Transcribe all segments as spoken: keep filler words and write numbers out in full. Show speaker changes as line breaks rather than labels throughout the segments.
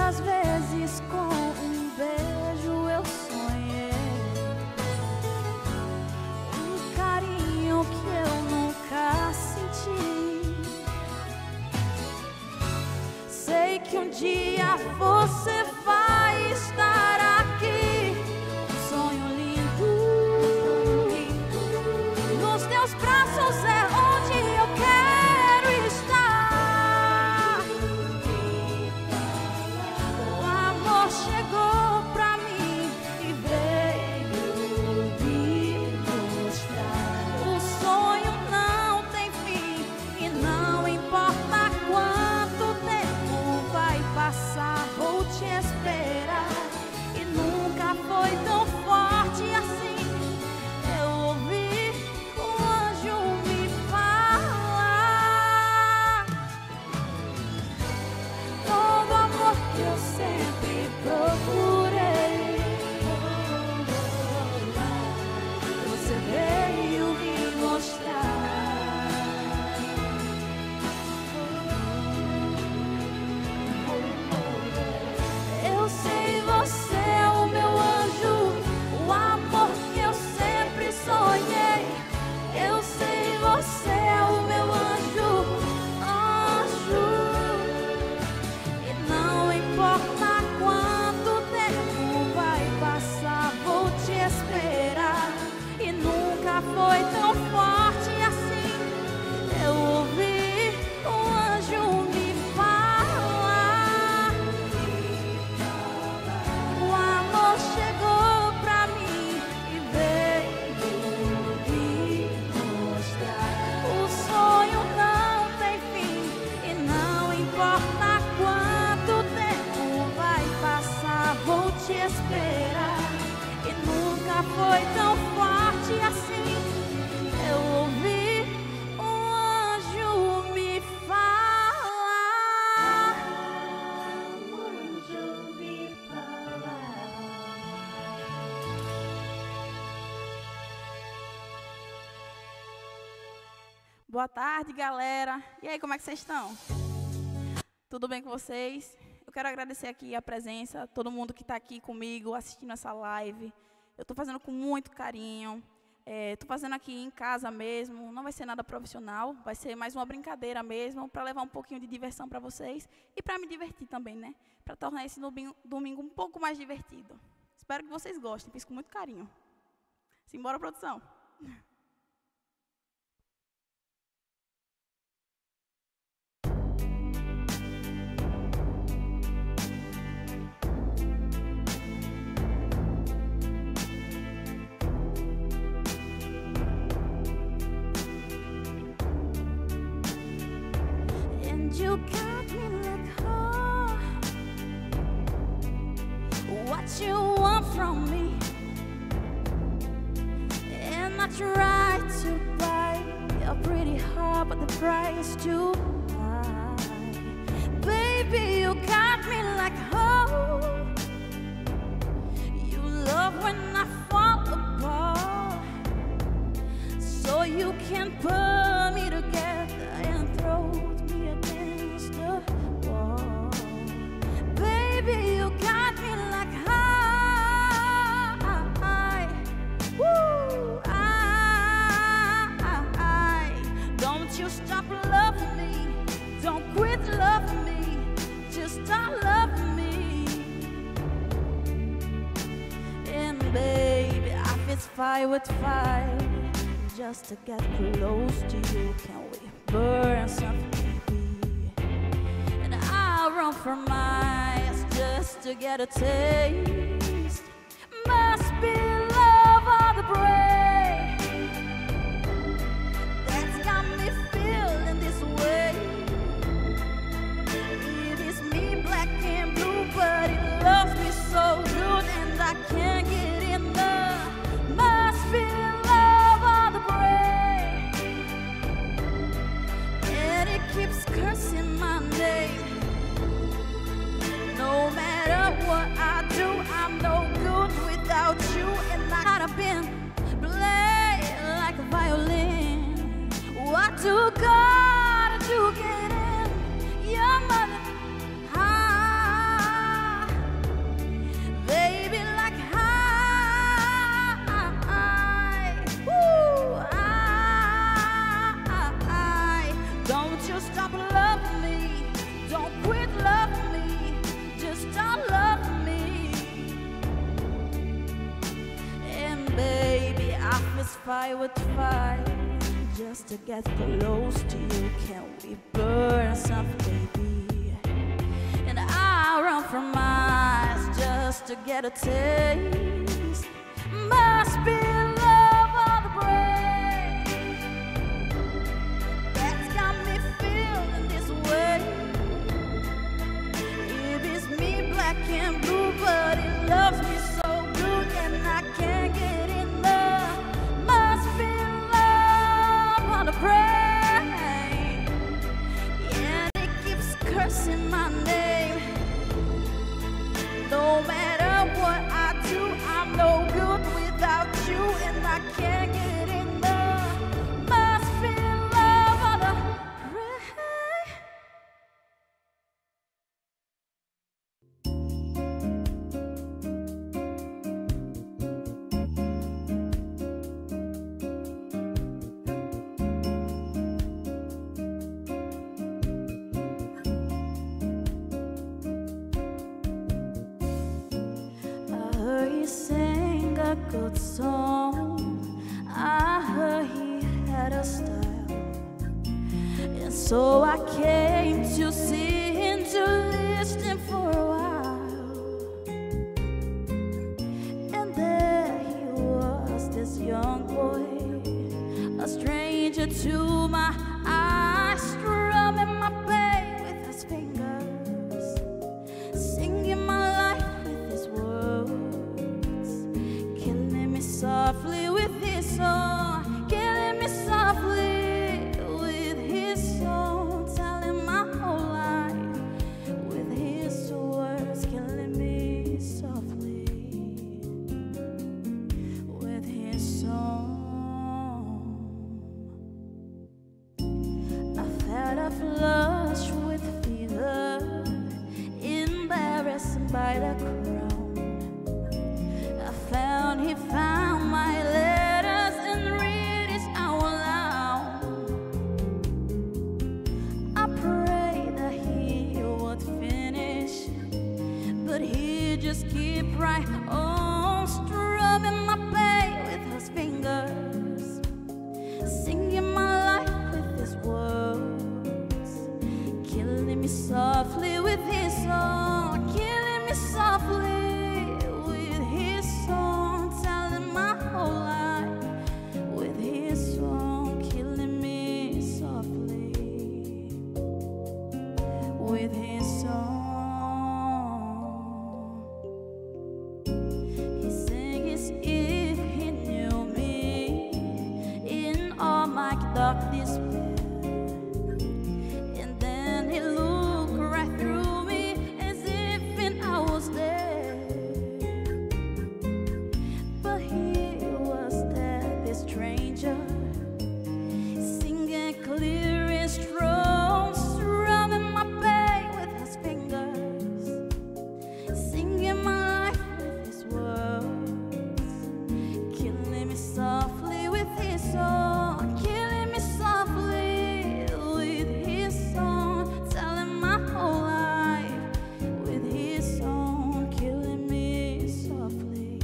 Quantas vezes com um beijo eu sonhei, um carinho que eu nunca senti. Sei que um dia você vai estar aqui, um sonho lindo. Nos teus braços é onde eu quero estar. O amor chegou pra mim e veio me mostrar. O sonho não tem fim e não importa quanto tempo vai passar, vou te esperar. E nunca foi tão forte assim. Eu ouvi um anjo me falar. Todo amor que eu sempre procurei, você veio me mostrar. Eu sei, você é o meu anjo, o amor que eu sempre sonhei. Eu sei, você é o meu anjo, anjo. E não importa quanto tempo vai passar, vou te esperar. E nunca foi tão forte assim. Eu ouvi um anjo me falar. O amor chegou pra mim e veio me mostrar. O sonho não tem fim e não importa quanto tempo vai passar, vou te esperar. E nunca foi tão forte assim. Eu ouvi um anjo me falar. Um anjo me falar. Boa tarde, galera. E aí, como é que vocês estão? Tudo bem com vocês? Eu quero agradecer aqui a presença, todo mundo que está aqui comigo, assistindo essa live. Eu estou fazendo com muito carinho. Estou fazendo aqui em casa mesmo, não vai ser nada profissional, vai ser mais uma brincadeira mesmo, para levar um pouquinho de diversão para vocês e para me divertir também, né? Para tornar esse domingo, domingo um pouco mais divertido. Espero que vocês gostem, fiz com muito carinho. Simbora, produção! And you got me like, oh, what you want from me? And I try to buy your pretty heart, but the price too high. Baby, you got me like, oh, you love when I fall apart, so you can pull me together and throw me against the wall. Baby, you got me like high, woo, I, I, don't you stop loving me, don't quit loving me, just start loving me. And baby, I fist fight with fire just to get close to you. Can we burn something, baby? And I'll run for miles just to get a taste. Must be love or the break that's got me feeling this way. It is me, black and blue, but it loves me so good, and I can't get enough. Must be love or the break, and it keeps cursing my name. No matter what I do, I'm no good without you, and I gotta been fight with fire just to get close to you. Can we burn something, baby? And I run from eyes just to get a taste. Must be love on the brain that's got me feeling this way. It is me, black and blue, but it loves me so good and I can't get enough. Must be love on the brain. Yeah, it keeps cursing my name. No matter what I do, I'm no good without you, and I can't get enough. Must be love on the brain. I heard he sang a good song. I heard he had a style, and so I came to see him, to listen for a while. And there he was, this young boy, a stranger to my eyes, strumming my pain with his fingers, singing my life with his words, killing me softly with his song, killing me softly with his song, telling my whole life with his words, killing me softly with his song. I felt a flush with fever, embarrassed by the crowd. I found he found my letters and read it out loud. I prayed that he would finish, but he just keep right on strumming my pain with his fingers, singing my life with his words, killing me softly with his song, killing me softly with his song, telling my whole life with his song, killing me softly with his song. He sang as if he knew me in all my dark despair, and then he looked right through me as if and I was there. But he was there, this stranger, singing clear and strong, strumming my pain with his fingers, singing my life with his words, killing me softly with his song, killing me softly with his song, telling my whole life with his song, killing me softly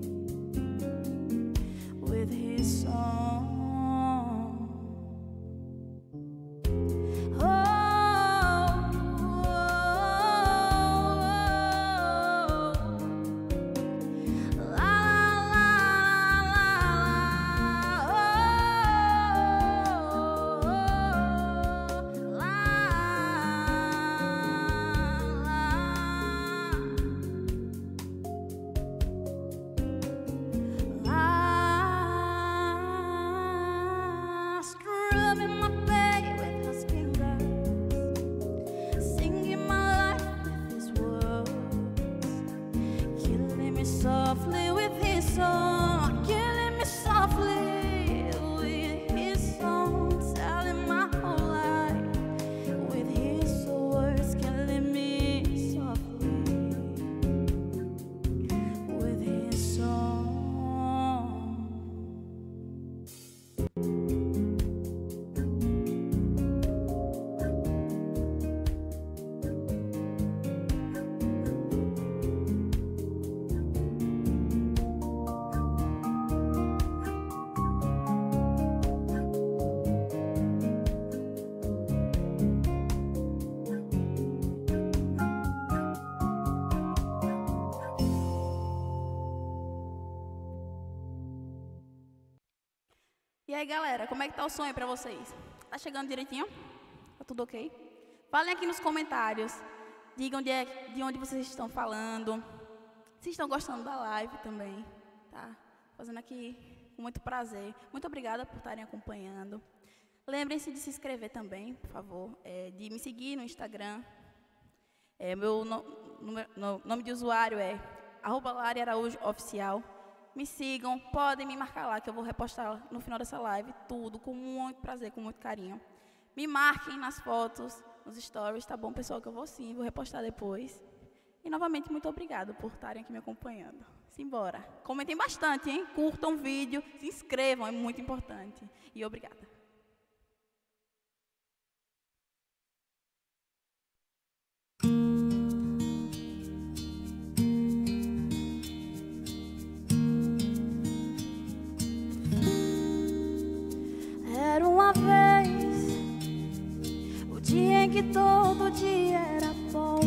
with his song. Oh, la la la la, strumming my pain with his fingers, singing my life with his words, killing me softly with his song, killing me softly with his song, telling my whole life with his words, killing me softly with his song. aí, galera, como é que tá o sonho pra vocês? Tá chegando direitinho? Tá tudo ok? Falem aqui nos comentários. Digam de, de onde vocês estão falando. Se estão gostando da live também, tá? Fazendo aqui com muito prazer. Muito obrigada por estarem acompanhando. Lembrem-se de se inscrever também, por favor. É, de me seguir no Instagram. É, meu no, no, nome de usuário é arroba Lari Araújo Oficial. Me sigam, podem me marcar lá, que eu vou repostar no final dessa live tudo, com muito prazer, com muito carinho. Me marquem nas fotos, nos stories, tá bom, pessoal? Que eu vou sim, vou repostar depois. E, novamente, muito obrigado por estarem aqui me acompanhando. Simbora. Comentem bastante, hein? Curtam o vídeo, se inscrevam, é muito importante. E obrigada.
Era uma vez o dia em que todo dia era bom,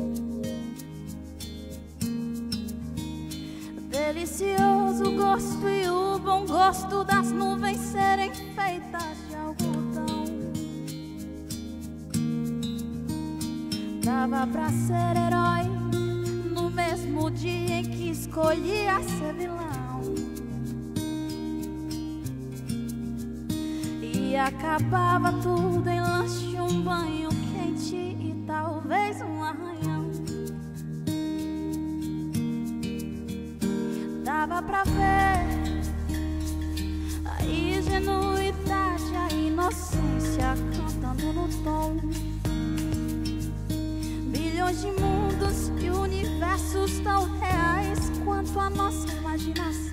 delicioso gosto e o bom gosto das nuvens serem feitas de algodão. Dava pra ser herói no mesmo dia em que escolhia ser vilão. E acabava tudo em lanche, um banho quente e talvez um arranhão. Dava pra ver a ingenuidade, a inocência cantando no tom. Bilhões de mundos e universos tão reais quanto a nossa imaginação.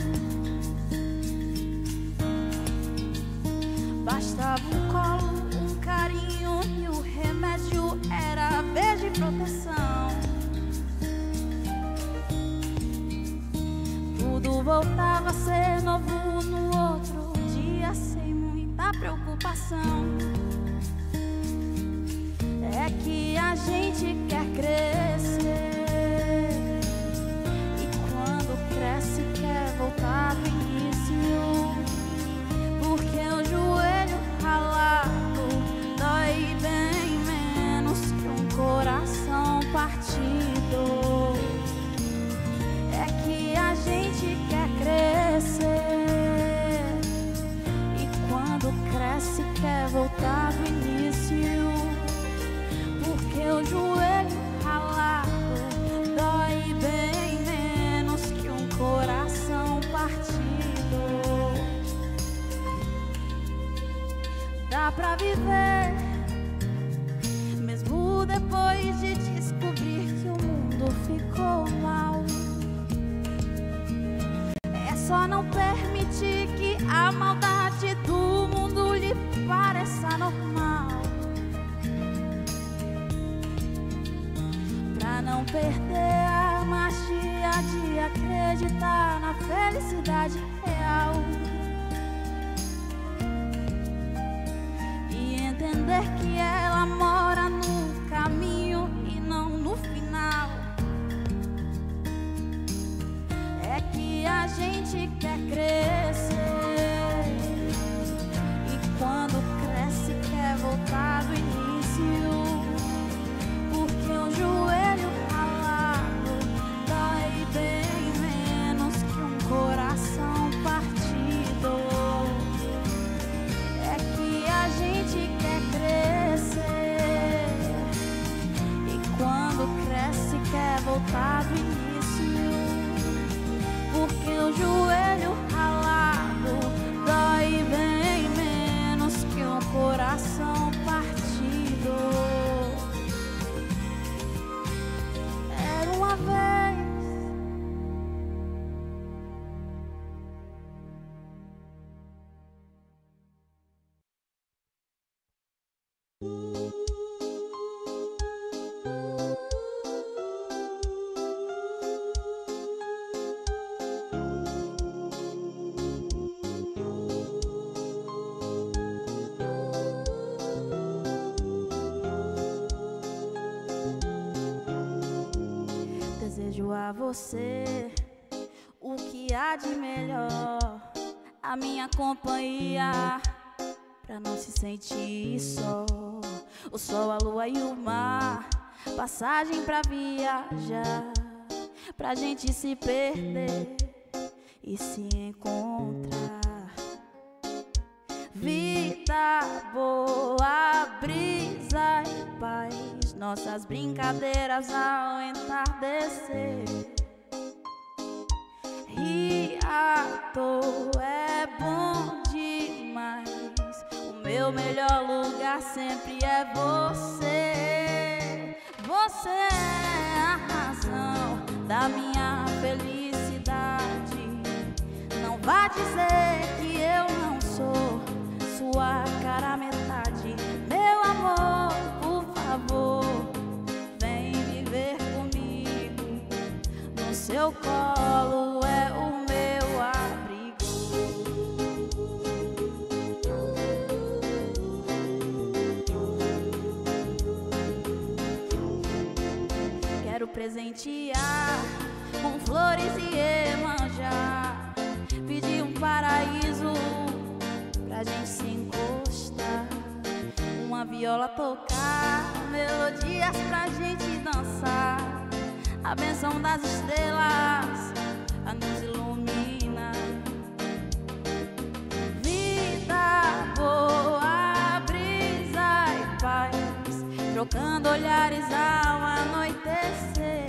Bastava um colo, um carinho e o remédio era beijo e proteção. Tudo voltava a ser novo no outro dia, sem muita preocupação. É que a gente quer crescer e quando cresce quer voltar do início. Porque o joelho ralado dói bem menos que um coração partido. É que a gente quer crescer e quando cresce quer voltar do início. Porque o joelho ralado dói bem menos que um coração partido. Dá pra viver, mesmo depois de descobrir que o mundo ficou mal. É só não permitir que a maldade do mundo lhe pareça normal. Pra não perder a magia de acreditar na felicidade real. Entender que ela mora no caminho e não no final. É que a gente quer crescer e quando cresce quer voltar do início. Porque o joelho ralado dói bem menos que um coração partido. É que a gente quer crescer e quando cresce quer voltar do início. Porque o joelho ralado dói bem menos que um coração partido. Era uma vez desejo a você o que há de melhor a minha companhia, pra não se sentir só. O sol, a lua e o mar, passagem pra viajar, pra gente se perder e se encontrar. Vida boa, brisa e paz, nossas brincadeiras ao entardecer. Rir à toa é bom demais, o meu melhor lugar sempre é você. Você é a razão da minha felicidade. Não vá dizer que eu não sou sua cara metade. Meu amor, por favor, vem viver comigo. No seu colo é o meu abrigo. Quero presentear com flores e emanjar, pedir um paraíso pra gente se encostar, uma viola tocar, melodias pra gente dançar. A bênção das estrelas a nos ilumina. Vida boa, brisa e paz, trocando olhares ao anoitecer.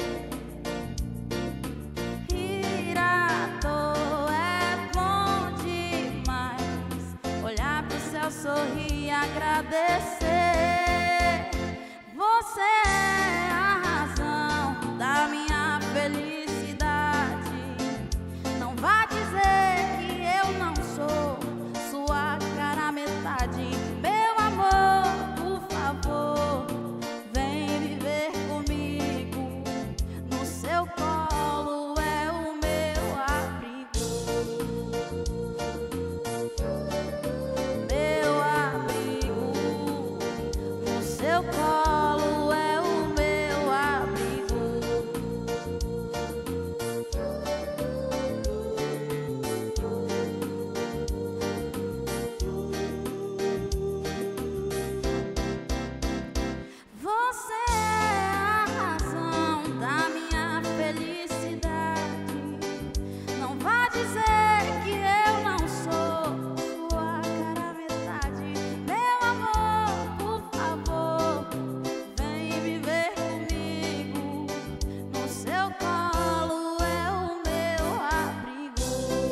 Ir à toa é bom demais, olhar pro céu, sorrir e agradecer. Você é a razão da minha felicidade. Não vá dizer que eu não sou sua cara metade. Meu amor, por favor, vem viver comigo. No seu colo é o meu abrigo. Meu abrigo, no seu colo é o meu abrigo. Você é a razão da minha felicidade. Não vá dizer que eu não sou sua cara metade. Meu amor, por favor, vem viver comigo. No seu colo é o meu abrigo.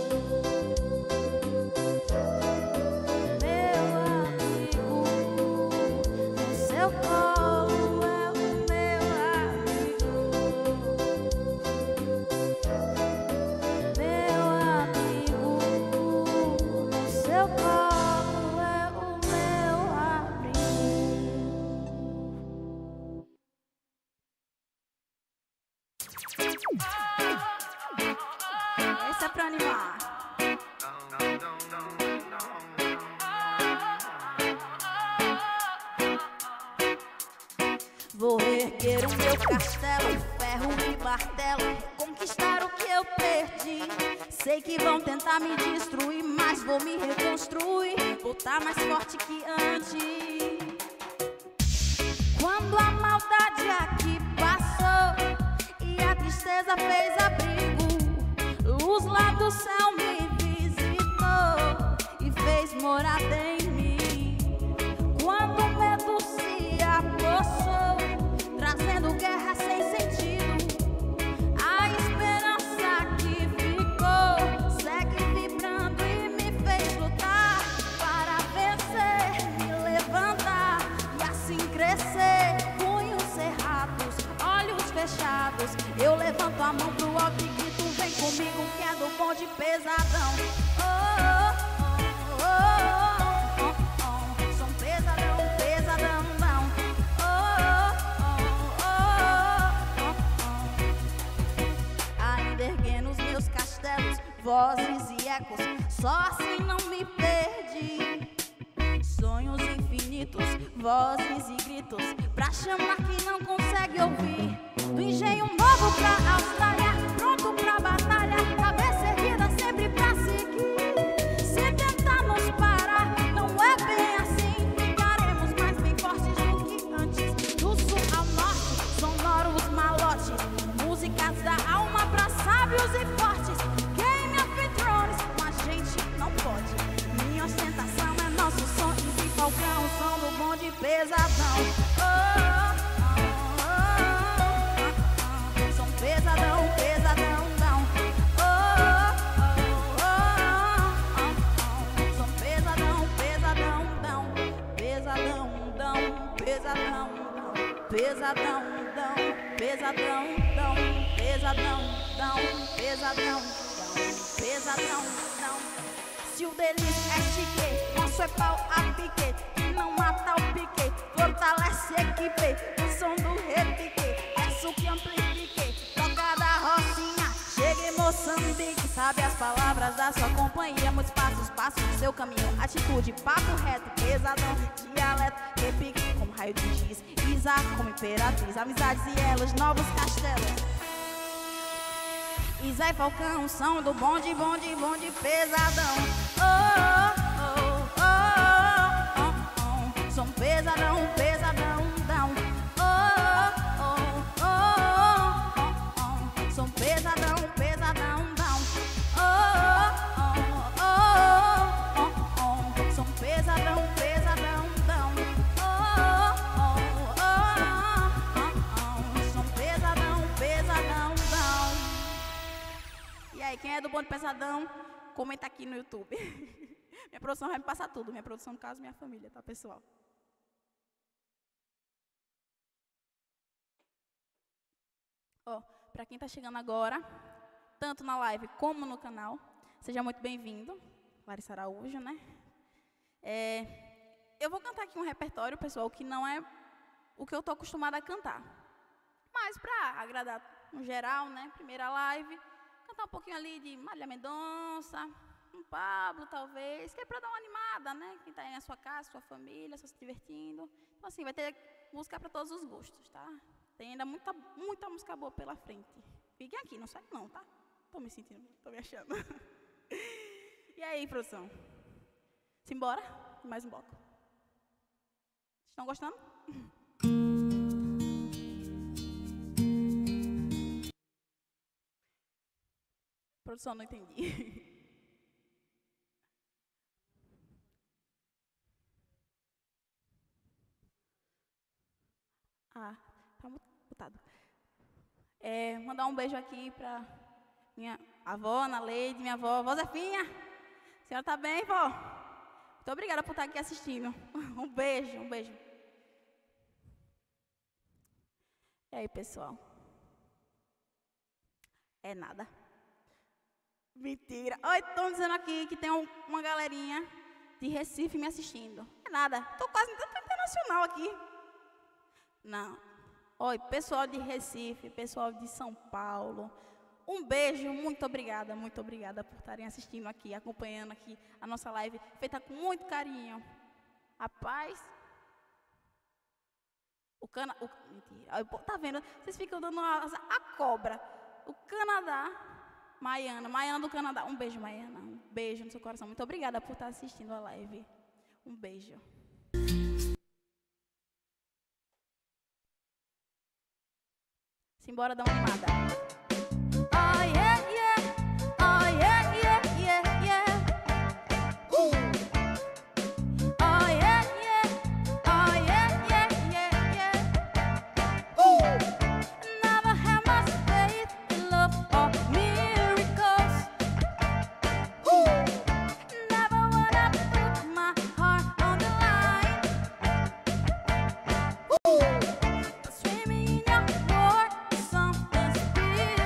Meu abrigo, no seu colo é o meu abrigo. Meu abrigo, no seu colo é o meu abrigo.
Essa é pra animar.
Vou reerguer o meu castelo, ferro e martelo, conquistar o que eu perdi. Sei que vão tentar me destruir, mas vou me reconstruir, voltar mais forte que antes. Quando a maldade aqui passou e a tristeza fez abrigo, luz lá do céu me visitou e fez morada em mim. Quando o medo se apossou, trazendo guerra sem sentido, a esperança que ficou segue vibrando e me fez lutar para vencer, me levantar e assim crescer. Punhos cerrados, olhos fechados, eu levanto a mão pro alto e grito: vem comigo que é do bonde pesadão. Oh, oh, oh, oh, oh, oh. Som pesadão, pesadão, não. Oh, oh, oh, oh, oh. Ainda erguendo os meus castelos, vozes e ecos, só assim não me perdi. Sonhos infinitos, vozes e gritos, pra chamar quem não consegue ouvir. Do engenho novo pra Austrália, pronto pra batalha, cabeça erguida sempre pra seguir. Se
pesadão, dão, pesadão, dão, pesadão, dão, pesadão, dão. Se o delício é chique, nosso é pau a pique, que não mata o pique, fortalece a equipe, o som do repique, é o que amplifique, toca da rocinha, chega em Moçambique, sabe as palavras da sua companhia, muitos passos, passos no seu caminho, atitude, papo reto, pesadão, dialeto, repique, como raio de giz, Isa como imperatriz, amizades e elos, novos castelos. Isa e Falcão são do bonde, bonde, bonde, pesadão. Oh, oh, oh, oh, oh, oh. São pesadão, pesadão, dão. Oh, oh, oh, oh, oh. São pesadão, pesadão, dão. Oh, oh, oh, oh, oh. São pesadão, pesadão, dão. Oh, oh, oh, oh, oh. São pesadão, pesadão, dão. E aí, quem é do bonde pesadão, comenta aqui no YouTube. Minha produção vai me passar tudo. Minha produção, no caso, minha família, tá, pessoal? Ó, pra quem tá chegando agora, tanto na live como no canal, seja muito bem-vindo. Larissa Araújo, né? É, eu vou cantar aqui um repertório, pessoal, que não é o que eu tô acostumada a cantar. Mas pra agradar no geral, né? Primeira live, cantar um pouquinho ali de Marília Mendonça, um Pablo, talvez, que é pra dar uma animada, né? Quem tá aí na sua casa, sua família, só se divertindo. Então, assim, vai ter música pra todos os gostos, tá? Tem ainda muita, muita música boa pela frente. Fiquem aqui, não sai não, tá? Tô me sentindo, tô me achando. E aí, produção? Simbora? Mais um bloco. Vocês estão gostando? Produção, não entendi. Ah, tá mutado. É, mandar um beijo aqui pra minha avó, Ana Leide, minha avó, avó Zefinha. A senhora tá bem, vó? Muito obrigada por estar aqui assistindo. Um beijo, um beijo. E aí, pessoal? É nada. Mentira. Oi, estão dizendo aqui que tem um, uma galerinha de Recife me assistindo. É nada. Tô quase tô internacional aqui. Não. Oi, pessoal de Recife, pessoal de São Paulo. Um beijo, muito obrigada, muito obrigada por estarem assistindo aqui, acompanhando aqui a nossa live, feita com muito carinho. Rapaz, o Cana... O, mentira, tá vendo? Vocês ficam dando a, a cobra. O Canadá, Maiana, Maiana do Canadá. Um beijo, Maiana, um beijo no seu coração. Muito obrigada por estar assistindo a live. Um beijo. Simbora dar uma animada. Oh, yeah, yeah. Oh, yeah, yeah, yeah, yeah. Uh. Oh, yeah, yeah. Oh, yeah, yeah, yeah, yeah. Uh. Never had much faith in love or miracles. Uh. Never wanna put my heart on the line. Uh. Swimming in your world, something spiritual.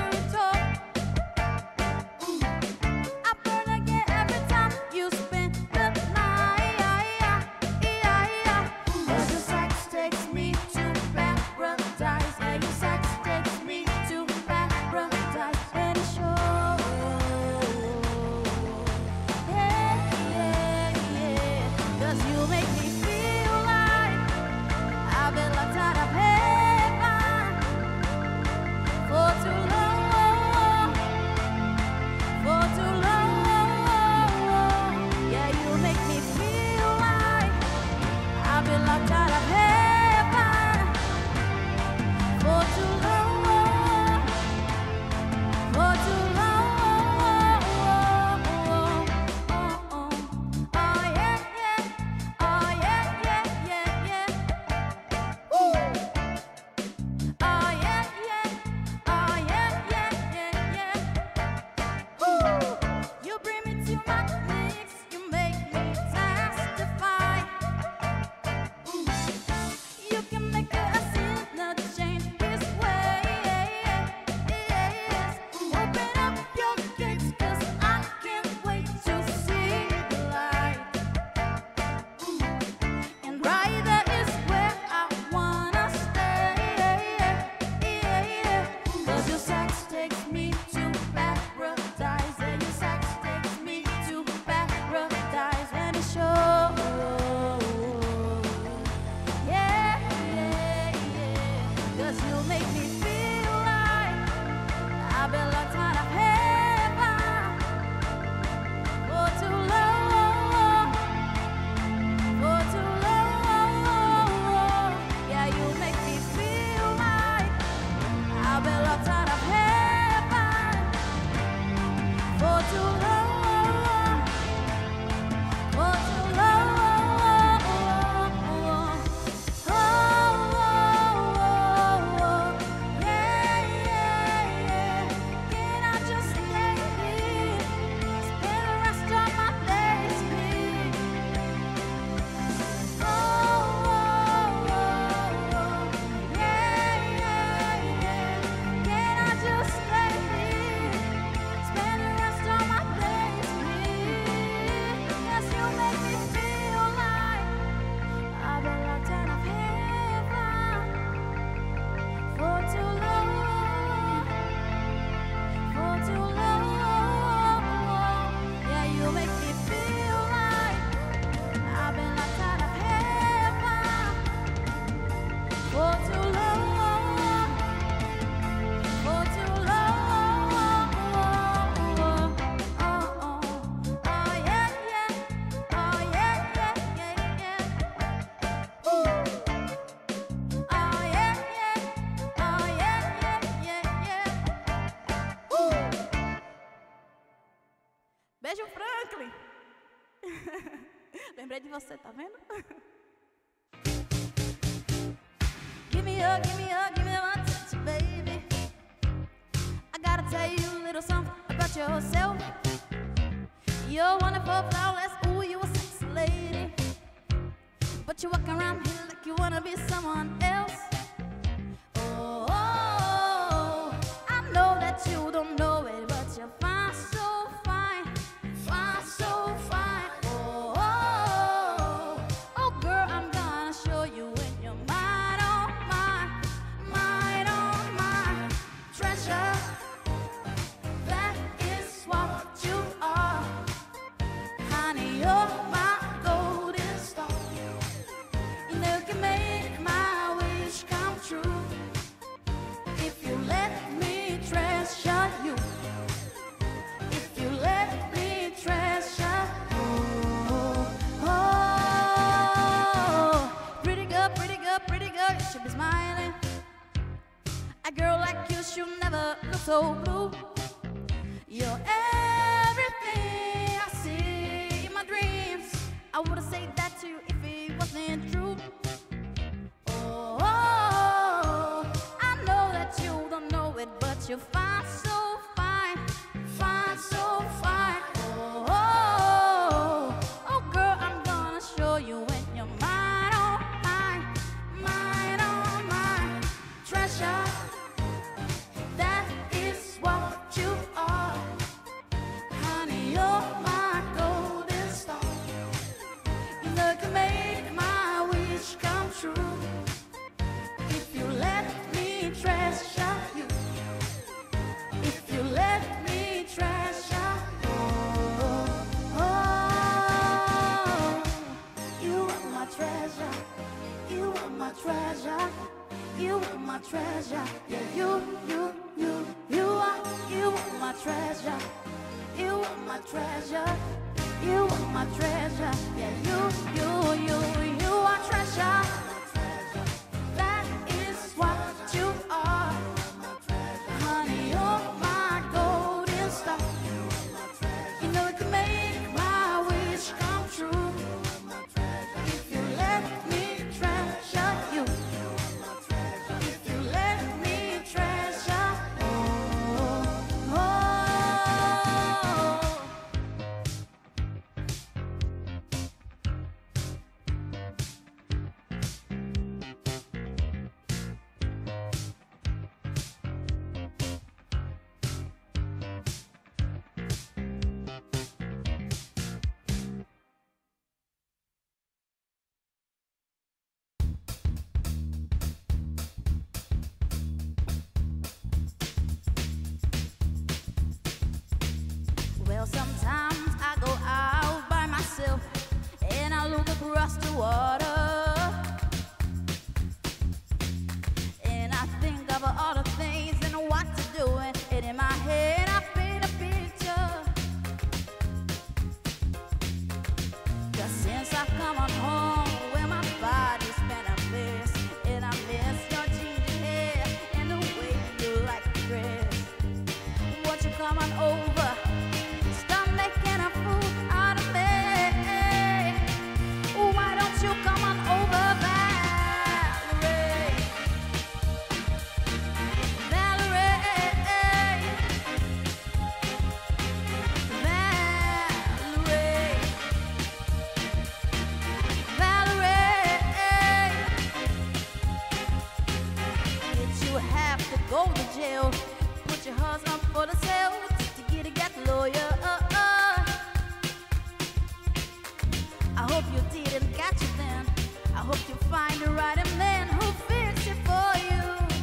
Sérgio Franklin. Lembrei de você, tá vendo?
Give me a, give me a, give me a touch, baby. I gotta tell you a little something about yourself. You're wonderful, flawless, ooh, you a sexy lady. But you walk around here like you wanna be someone else. Oh, oh, oh, I know that you don't know it, but you're fine, so fine, fine, so fine. Oh, oh, oh, oh, girl, I'm gonna show you when you're mine, oh mine, mine, oh mine, treasure. That is what you are, honey. You're my golden star. You know you can make my wish come true if you let me treasure you. If you let me treasure you. Oh, pretty girl, pretty girl, pretty girl, you should be smiling. A girl like you should never look so blue. You're everything I see in my dreams. I wouldn't say that to you if it wasn't true. Oh, oh, I know that you don't know it, but you're fine, so fine, fine, so fine. Oh, oh, oh, girl, I'm gonna show you when you're mine, oh mine, mine, oh mine, treasure. That is what you are, honey. You're my golden star. You know you can make my wish come true if you let me treasure you. If you let me treasure you. Oh, oh, you are my treasure. You are my treasure. You are my treasure. Yeah, you, you, you, you are, you are my treasure. You are my treasure. You are my treasure. Yeah, you, you, you, you are treasure. That is what you are, honey. You're my golden star. You know you can make my wish come true if you let me treasure you. If you let me treasure. Oh, oh. Well, sometimes I go out by myself and I look across the water and I think of all the things and what to do, and, and in my head I paint a picture. 'Cause since I've come on home, where my body's been a mess, and I miss your ginger hair and the way you like to dress. Won't you come on over? Stop making a fool out of me. Why don't you come on over, Valerie? Valerie, Valerie, Valerie. Did you have to go to jail? Put your husband for the sale to get a get lawyer. Uh, uh. I hope you didn't catch it then. I hope you find the right man who fix it for you.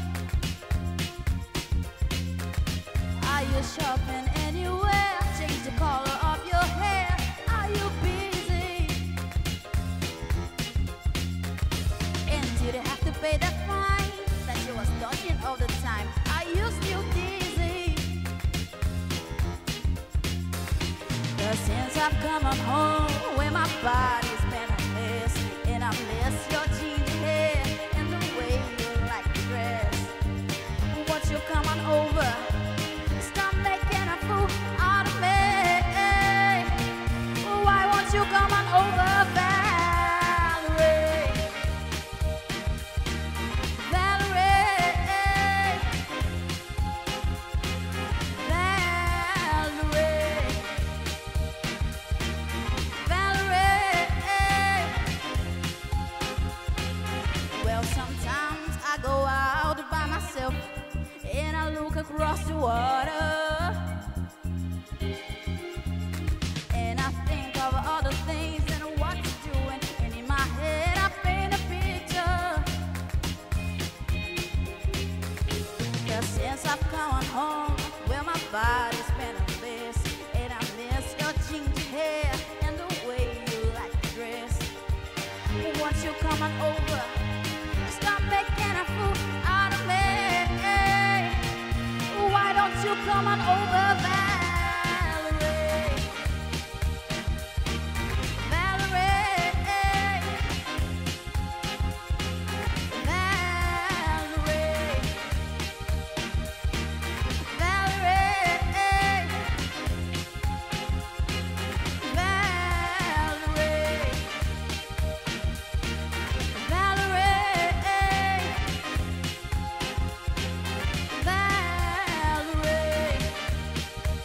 Are you shopping anywhere? Change the color of your hair. Are you busy? And did you have to pay that fine that you was dodging all the time? Are you still dizzy? 'Cause since I've come on home, where my body's been a mess, and I miss your ginger hair and the way you like to dress. Won't you come on over? Stop making a fool out of me. walk across the water, and I think of all the things and what you're doing, and in my head I paint a picture. Cause since I've come home, well, my body's been a mess, and I miss your ginger hair and the way you like to dress. Once you come on over, stop making a fool out of me. Why don't you come on over, Valerie? Valerie, Valerie, Valerie, Valerie. Valerie,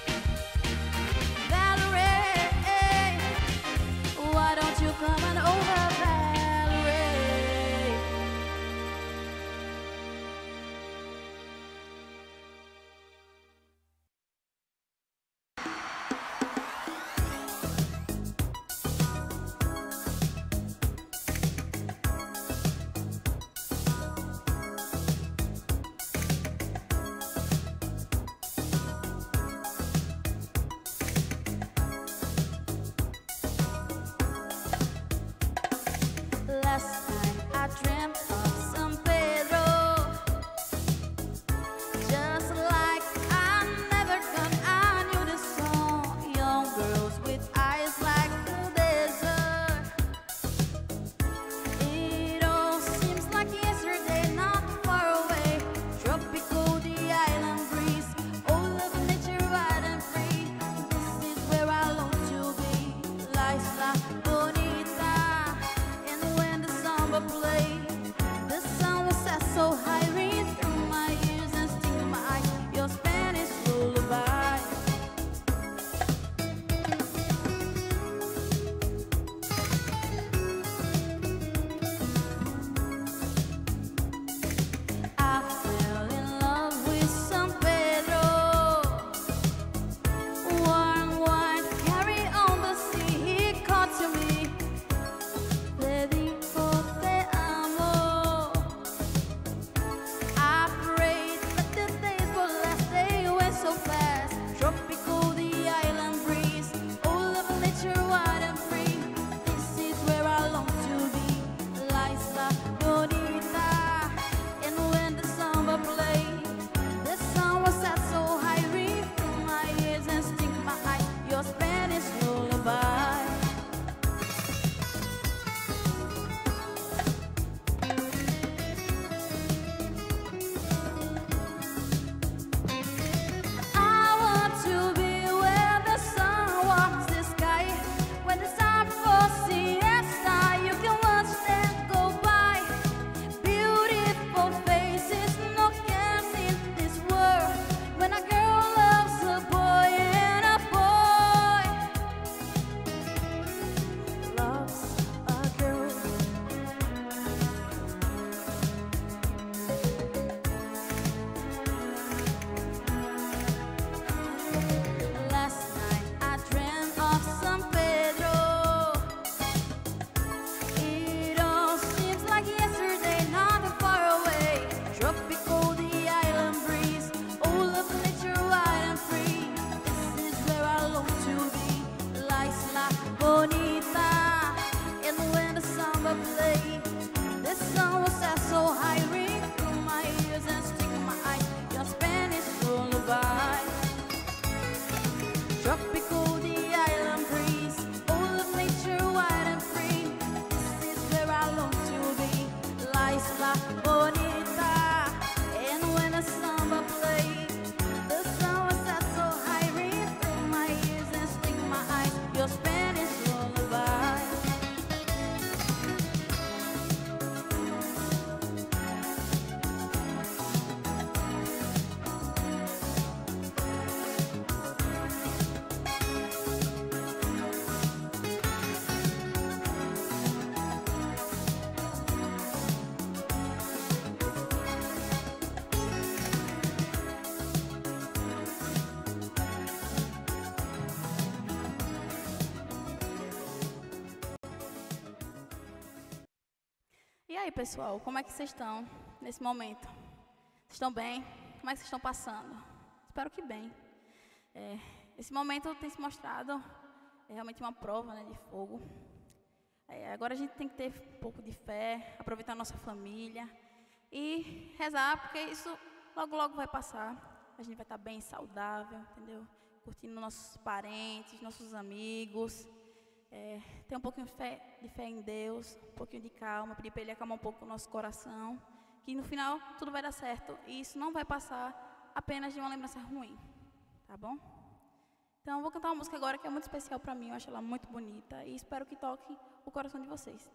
aí, pessoal, como é que vocês estão nesse momento? Vocês estão bem? Como é que vocês estão passando? Espero que bem. É, esse momento tem se mostrado é realmente uma prova, né, de fogo. É, agora a gente tem que ter um pouco de fé, aproveitar a nossa família e rezar, porque isso logo, logo vai passar. A gente vai estar bem saudável, entendeu? Curtindo nossos parentes, nossos amigos. É, ter um pouquinho de fé, de fé em Deus, um pouquinho de calma, pedir para Ele acalmar um pouco o nosso coração, que no final tudo vai dar certo e isso não vai passar apenas de uma lembrança ruim, tá bom? Então eu vou cantar uma música agora que é muito especial para mim, eu acho ela muito bonita e espero que toque o coração de vocês.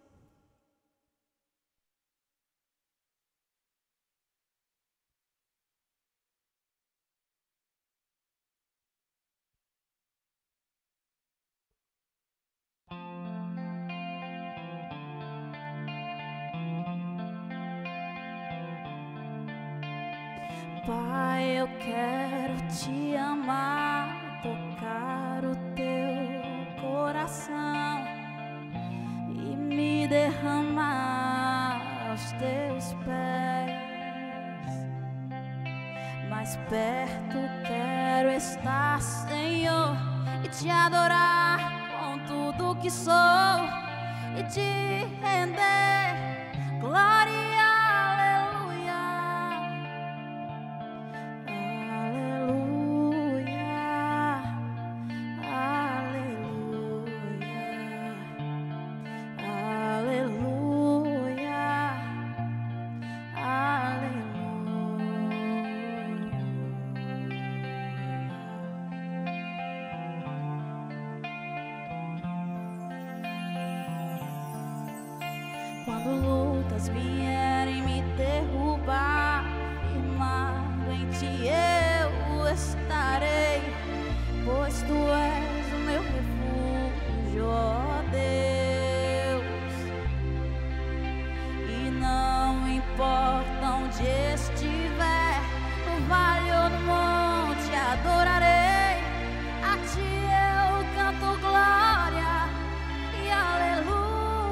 Pai, eu quero te amar, tocar o teu coração e me derramar aos teus pés. Mais perto quero estar, Senhor, e te adorar com tudo que sou e te render glória. Quando lutas vierem me derrubar, firmado em ti eu estarei, pois tu és o meu refúgio, ó Deus. E não importa onde estiver, no vale ou no monte, adorarei, a ti eu canto glória e aleluia.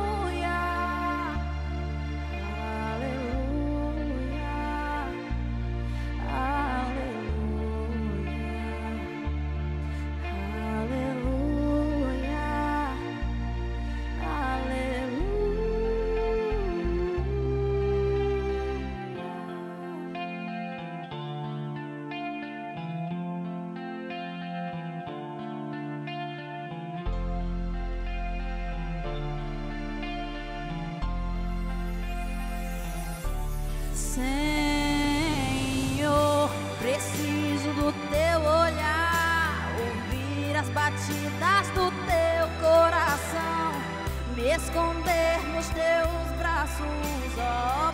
Senhor, preciso do teu olhar, ouvir as batidas do teu coração, me esconder nos teus braços, ó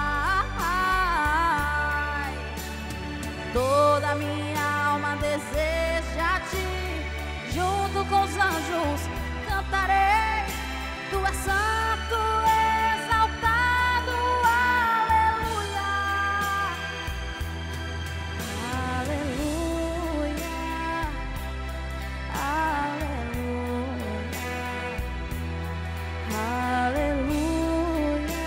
Pai. Toda minha alma deseja ti, junto com os anjos cantarei, tu és santo, exaltado, aleluia, aleluia, aleluia,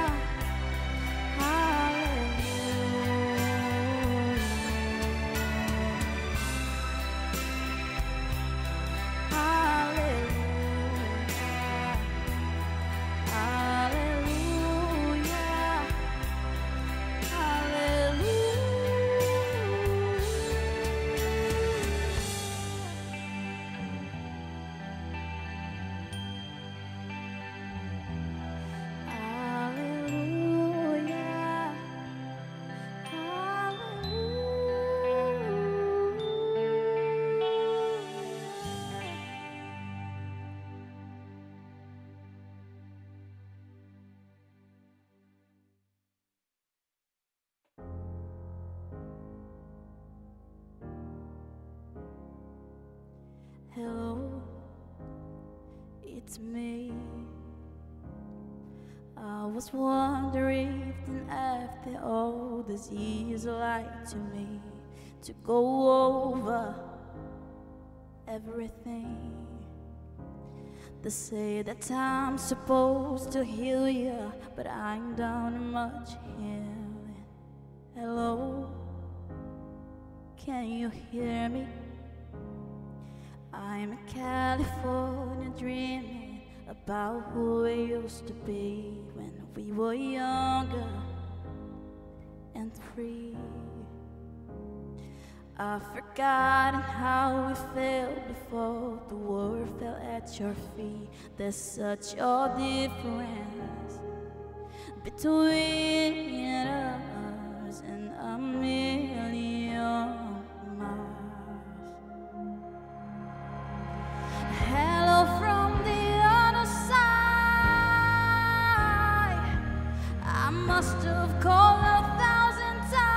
hello, it's me. I was wondering if after all these years you'd like to me to go over everything.
They say that time's supposed to heal you, but I ain't done much healing. Hello, can you hear me? I'm in California dreaming about who we used to be when we were younger and free. I've forgotten how we felt before the world fell at your feet. There's such a difference between us and a million miles. Hello from the other side. I must have called a thousand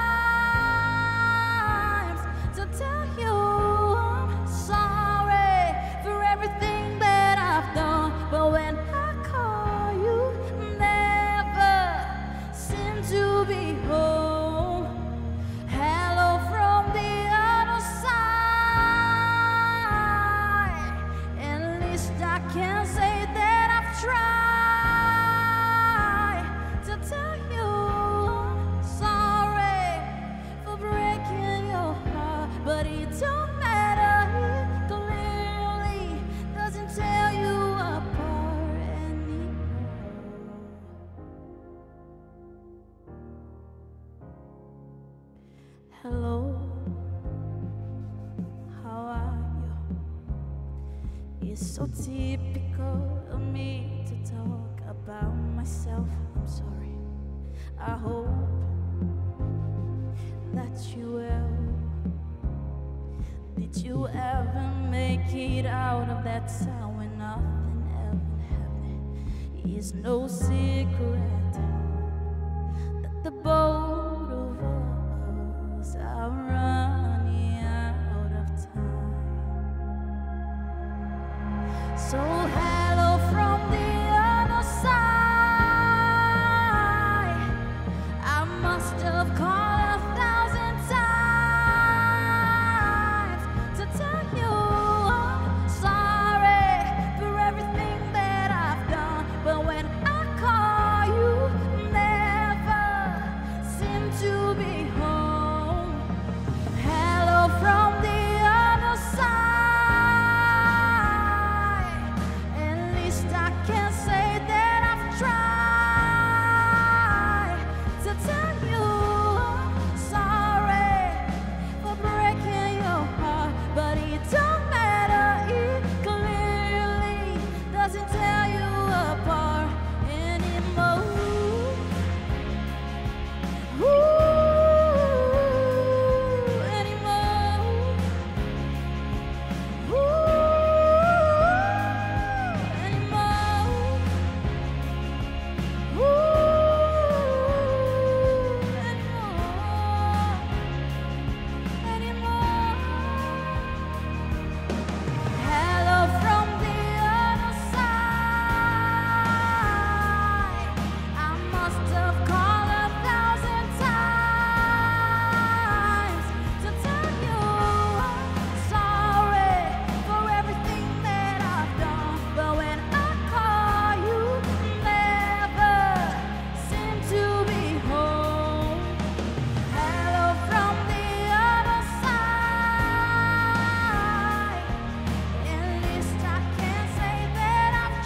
times to tell you I'm sorry for everything that I've done, but when I call you, never seem to be home. Hello from the other side. At least I can say that I've tried to tell you I'm sorry for breaking your heart, but it don't matter. It clearly doesn't tear you apart anymore. Hello, how are you? It's so typical of me to talk about myself. I'm sorry. I hope that you will. Did you ever make it out of that town when nothing ever happened? It's no secret that the both of us are running out of time. So hello from the other side. I must have called a thousand times to tell you I'm sorry for everything that I've done, but when I call you, never seem to be home. Hello from the other side. At least I can say that I've tried to tell you I'm sorry for breaking your heart, but it don't matter. It clearly doesn't tear you apart anymore. Ooh, anymore. Ooh, anymore. Ooh, anymore. Anymore. Hello from the other side. I must have called a thousand times to tell you I'm sorry for everything that I've done, but when I call you, never seem to be home. Hello from the other side. At least I can say that I've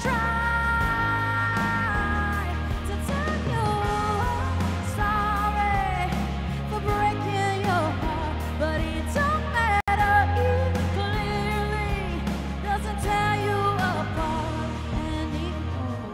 tried to tell you I'm sorry for breaking your heart, but it don't matter. It clearly doesn't tear you apart anymore.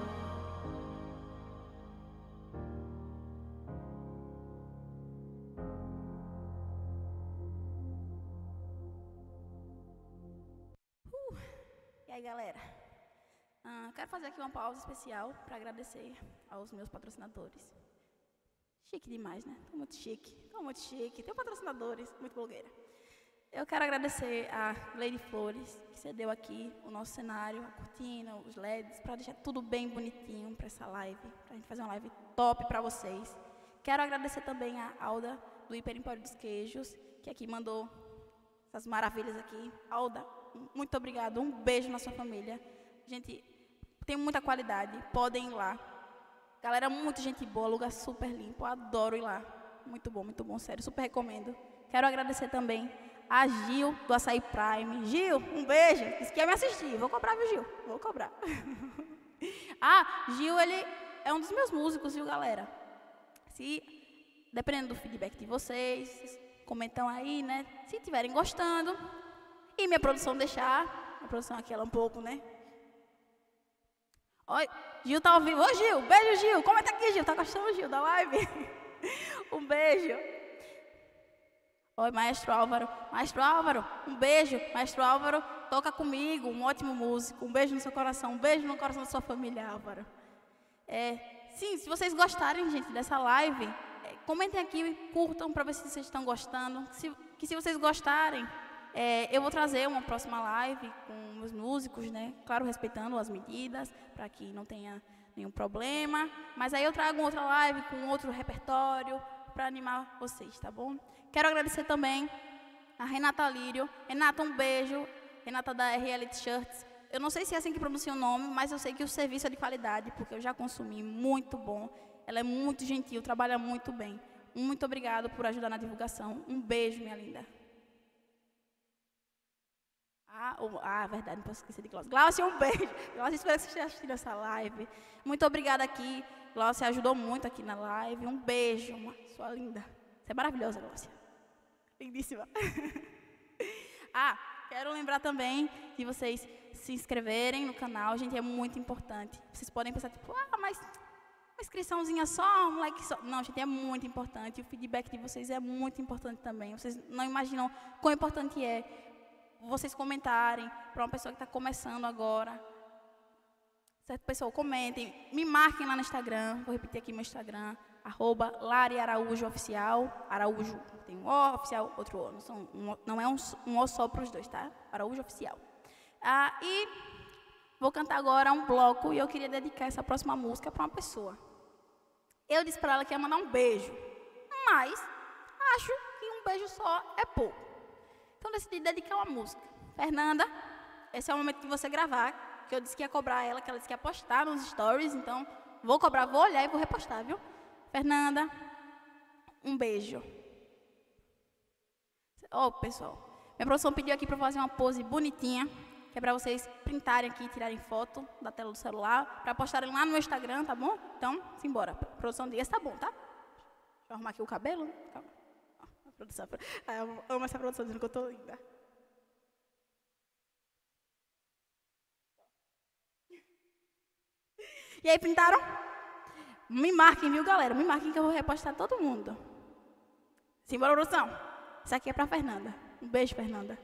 E aí, galera? Ah, quero fazer aqui uma pausa especial para agradecer aos meus patrocinadores. Chique demais, né? Tô muito chique, tô muito chique. Tenho patrocinadores, muito blogueira. Eu quero agradecer a Lady Flores, que cedeu aqui o nosso cenário, a cortina, os L E Ds, para deixar tudo bem bonitinho para essa live, para a gente fazer uma live top para vocês. Quero agradecer também a Alda, do Hiper Empório dos Queijos, que aqui mandou essas maravilhas aqui. Alda, muito obrigado, um beijo na sua família. Gente, tem muita qualidade, podem ir lá. Galera, muita gente boa, lugar super limpo, adoro ir lá. Muito bom, muito bom, sério, super recomendo. Quero agradecer também a Gil, do Açaí Prime. Gil, um beijo, disse que ia me assistir, vou cobrar, viu, Gil? Vou cobrar. Ah, Gil, ele é um dos meus músicos, viu, galera? Se, dependendo do feedback de vocês, vocês comentam aí, né? Se estiverem gostando, e minha produção deixar, a produção aqui, ela é um pouco, né? Oi, Gil tá ao vivo. Ô, Gil, beijo, Gil. Comenta aqui, Gil. Tá gostando, Gil, da live? Um beijo. Oi, Maestro Álvaro. Maestro Álvaro, um beijo. Maestro Álvaro, toca comigo. Um ótimo músico. Um beijo no seu coração. Um beijo no coração da sua família, Álvaro. É, sim, se vocês gostarem, gente, dessa live, é, comentem aqui, curtam para ver se vocês estão gostando. Se, que se vocês gostarem, É, eu vou trazer uma próxima live com os músicos, né? Claro, respeitando as medidas, para que não tenha nenhum problema. Mas aí eu trago outra live com outro repertório para animar vocês, tá bom? Quero agradecer também a Renata Lírio. Renata, um beijo. Renata da R L T-Shirts. Eu não sei se é assim que pronuncia o nome, mas eu sei que o serviço é de qualidade, porque eu já consumi, muito bom. Ela é muito gentil, trabalha muito bem. Muito obrigada por ajudar na divulgação. Um beijo, minha linda. Ah, oh, ah, verdade, não posso esquecer de Glaucia. Glaucia, um beijo. Glaucia, espero que você esteja assistindo essa live. Muito obrigada aqui. Glaucia ajudou muito aqui na live. Um beijo, uma, sua linda. Você é maravilhosa, Glaucia. Lindíssima. Ah, quero lembrar também de vocês se inscreverem no canal. Gente, é muito importante. Vocês podem pensar, tipo, ah, mas uma inscriçãozinha só, um like só. Não, gente, é muito importante. O feedback de vocês é muito importante também. Vocês não imaginam quão importante é vocês comentarem para uma pessoa que está começando agora. Certo, pessoal, comentem, me marquem lá no Instagram, vou repetir aqui meu Instagram, arroba Lari Araújo Oficial, Araújo, tem um O oficial, outro O, não, são um, não é um, um O só para os dois, tá? Araújo Oficial. Ah, e vou cantar agora um bloco e eu queria dedicar essa próxima música para uma pessoa. Eu disse para ela que ia mandar um beijo, mas acho que um beijo só é pouco. Então, decidi dedicar uma música. Fernanda, esse é o momento de você gravar, que eu disse que ia cobrar ela, que ela disse que ia postar nos stories, então vou cobrar, vou olhar e vou repostar, viu? Fernanda, um beijo. Ó, oh, pessoal, minha produção pediu aqui para fazer uma pose bonitinha, que é para vocês printarem aqui, tirarem foto da tela do celular, para postarem lá no meu Instagram, tá bom? Então, simbora. A produção diz, tá bom, tá? Deixa eu arrumar aqui o cabelo. Calma. Produção. Eu amo essa produção, dizendo que eu estou linda. E aí, pintaram? Me marquem, viu, galera? Me marquem que eu vou repostar todo mundo. Simbora, produção. Isso aqui é pra Fernanda. Um beijo, Fernanda.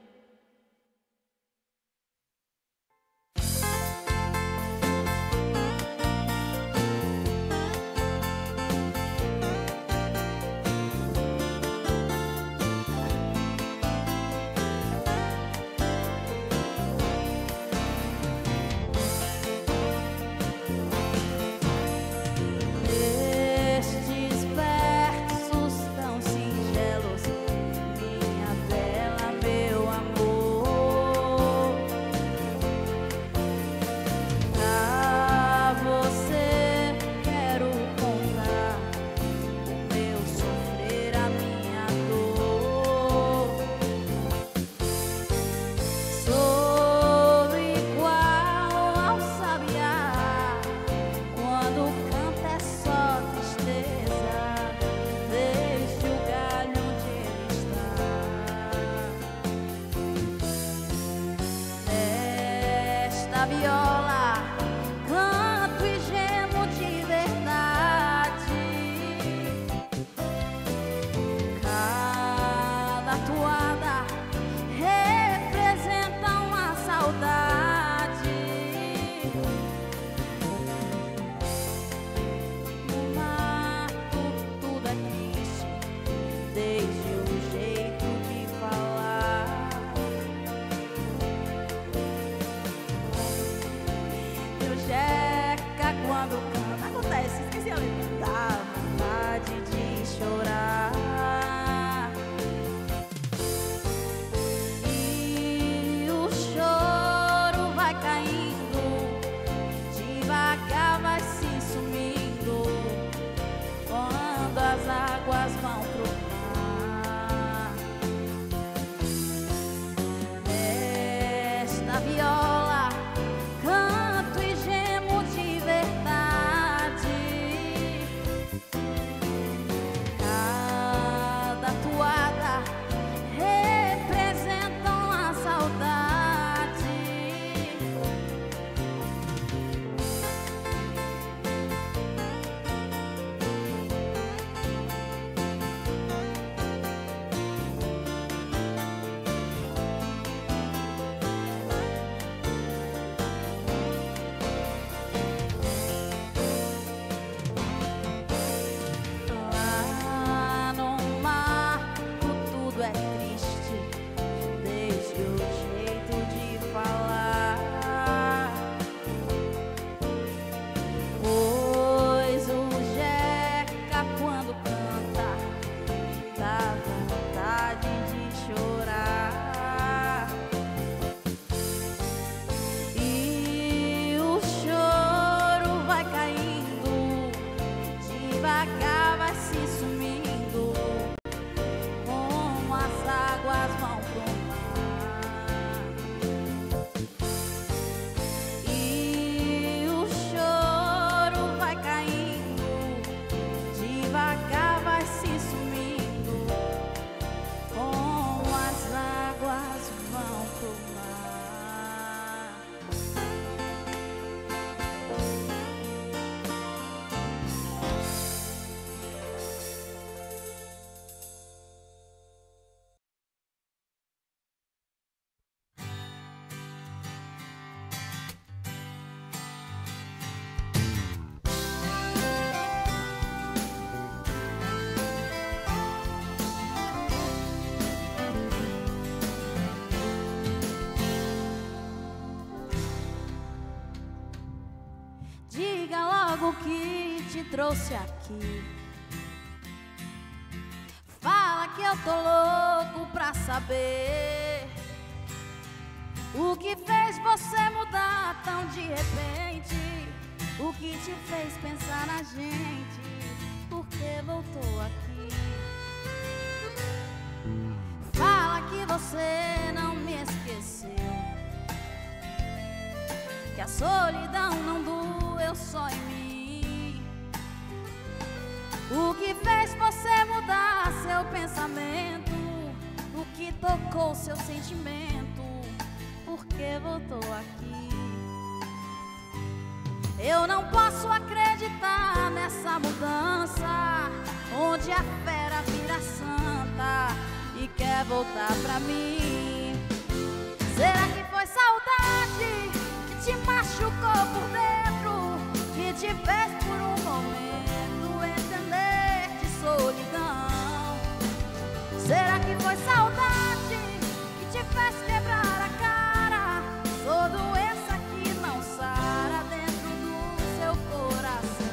pro mar.
Diga logo o que te trouxe aqui. Fala que eu tô louco pra saber o que fez você mudar tão de repente. O que te fez pensar na gente? Por que voltou aqui? Fala que você não me esqueceu, que a solidão não doeu só em mim. O que fez você mudar seu pensamento? O que tocou seu sentimento? Por que voltou aqui? Eu não posso acreditar nessa mudança, onde a fera vira santa e quer voltar pra mim. Será que foi saudade que te machucou por dentro, que te fez por um momento entender de solidão? Será que foi saudade que te fez quebrar a cara? Sou doença que não sara dentro do seu coração.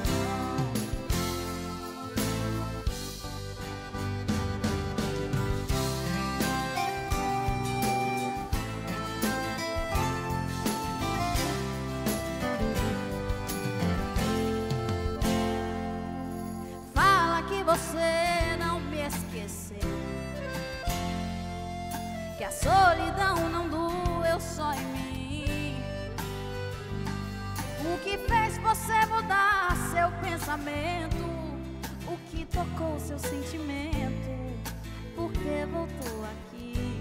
Você não me esqueceu, que a solidão não doeu só em mim. O que fez você mudar seu pensamento? O que tocou seu sentimento? Por que voltou aqui?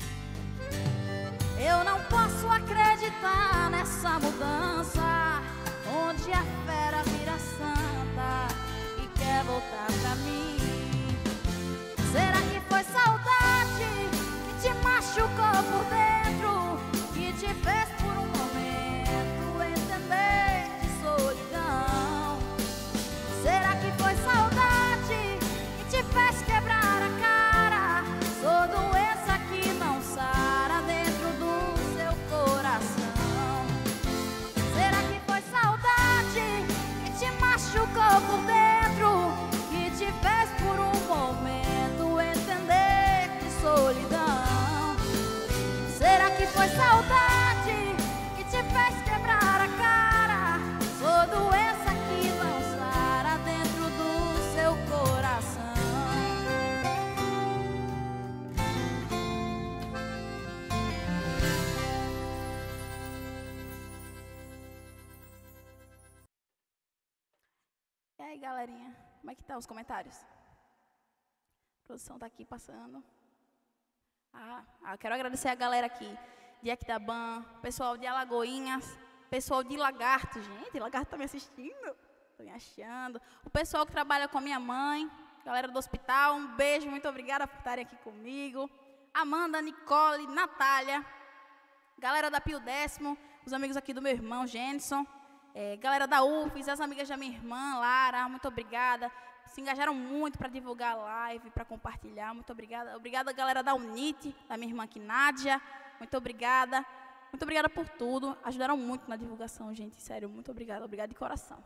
Eu não posso acreditar nessa mudança, onde a fera vira santa e quer voltar pra mim. Será que foi saudade que te machucou por dentro, que te fez por um momento entender de solidão? Será que foi saudade que te fez quebrar a cara? Sou doença que não sara dentro do seu coração. Será que foi saudade que te machucou por dentro, que te fez por um momento entender de solidão? Será que foi saudade que te fez quebrar a cara? Sou doença que não sara dentro do seu coração.
E aí, galerinha, como é que tá os comentários? A produção tá aqui passando. Ah, ah, quero agradecer a galera aqui de Equitaban, pessoal de Alagoinhas, pessoal de Lagarto. Gente, Lagarto tá me assistindo? Tô me achando. O pessoal que trabalha com a minha mãe, galera do hospital, um beijo, muito obrigada por estarem aqui comigo. Amanda, Nicole, Natália, galera da Pio Décimo, os amigos aqui do meu irmão, Jenson. É, galera da U F S, as amigas da minha irmã, Lara, muito obrigada. Se engajaram muito para divulgar a live, para compartilhar, muito obrigada. Obrigada, galera da UNIT, da minha irmã aqui, Nádia, muito obrigada. Muito obrigada por tudo, ajudaram muito na divulgação, gente, sério, muito obrigada, obrigada de coração.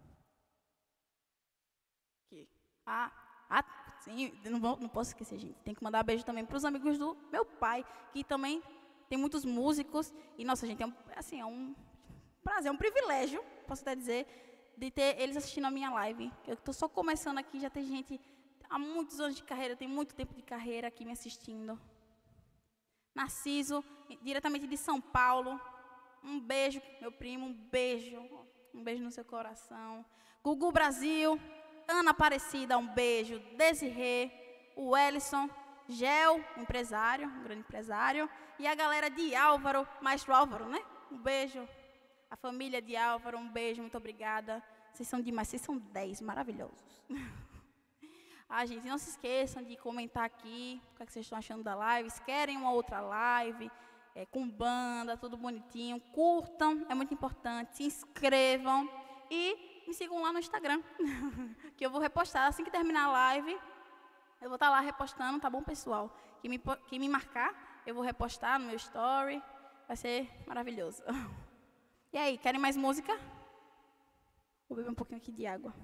Aqui. Ah, ah, sim, não, vou, não posso esquecer, gente, tem que mandar beijo também para os amigos do meu pai, que também tem muitos músicos, e, nossa, gente, é um, assim, é um prazer, é um privilégio, posso até dizer, de ter eles assistindo a minha live. Eu estou só começando aqui, já tem gente há muitos anos de carreira, tem muito tempo de carreira aqui me assistindo. Narciso, diretamente de São Paulo, um beijo, meu primo, um beijo, um beijo no seu coração. Gugu Brasil, Ana Aparecida, um beijo. Desirê, o Ellison, Gel, empresário, um grande empresário. E a galera de Álvaro, Maestro Álvaro, né? Um beijo. A família de Álvaro, um beijo, muito obrigada. Vocês são demais, vocês são dez, maravilhosos. Ah, gente, não se esqueçam de comentar aqui o que, é que vocês estão achando da live. Se querem uma outra live, é, com banda, tudo bonitinho, curtam, é muito importante. Se inscrevam e me sigam lá no Instagram, que eu vou repostar assim que terminar a live. Eu vou estar lá repostando, tá bom, pessoal? Quem me, quem me marcar, eu vou repostar no meu story. Vai ser maravilhoso. E aí, querem mais música? Vou beber um pouquinho aqui de água.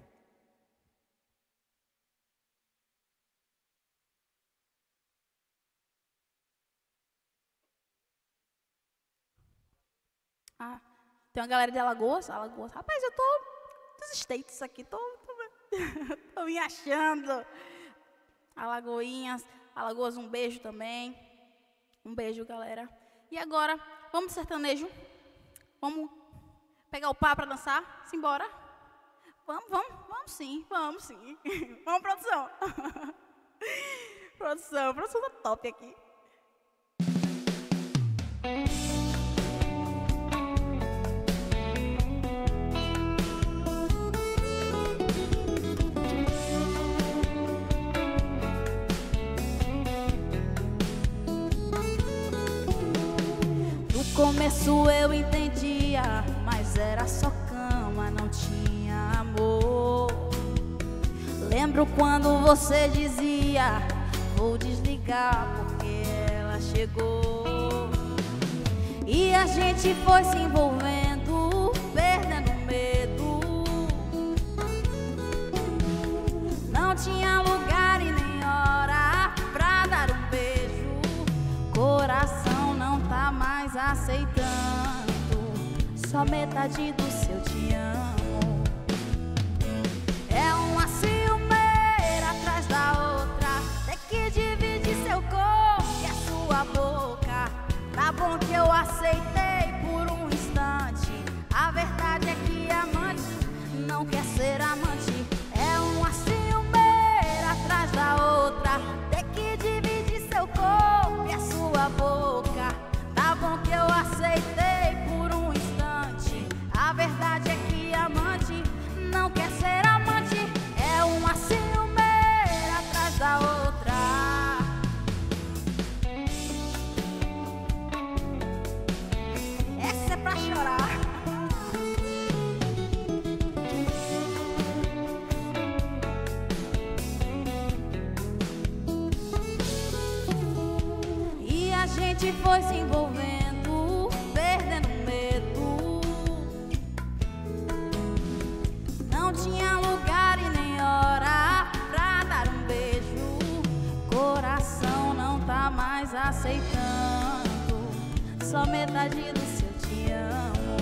Ah, tem uma galera de Alagoas. Alagoas. Rapaz, eu tô dos States aqui, tô, tô, tô me achando. Alagoinhas, Alagoas, um beijo também. Um beijo, galera. E agora, vamos pro sertanejo? Vamos pegar o pá para dançar? Simbora? Vamos, vamos, vamos sim, vamos sim. Vamos, produção. Produção, produção tá top aqui.
No começo eu entendia, mas era só cama, não tinha amor. Lembro quando você dizia, vou desligar porque ela chegou. E a gente foi se envolvendo, perdendo medo. Não tinha lugar e nem hora pra dar um beijo. Coração não tá mais aceitando só metade do seu te amo. É uma ciumeira atrás da outra, tem que dividir seu corpo e a sua boca. Tá bom que eu aceitei por um instante, a verdade é que amante não quer ser amante. É uma ciumeira atrás da outra, tem que dividir seu corpo e a sua boca. Tá bom que eu aceitei por um instante, a verdade é que amante não quer ser amante. É uma ciumeira atrás da outra. Essa é pra chorar. E a gente foi se envolvendo, perdendo medo. Não tinha lugar e nem hora pra dar um beijo. Coração não tá mais aceitando só metade do seu te amo.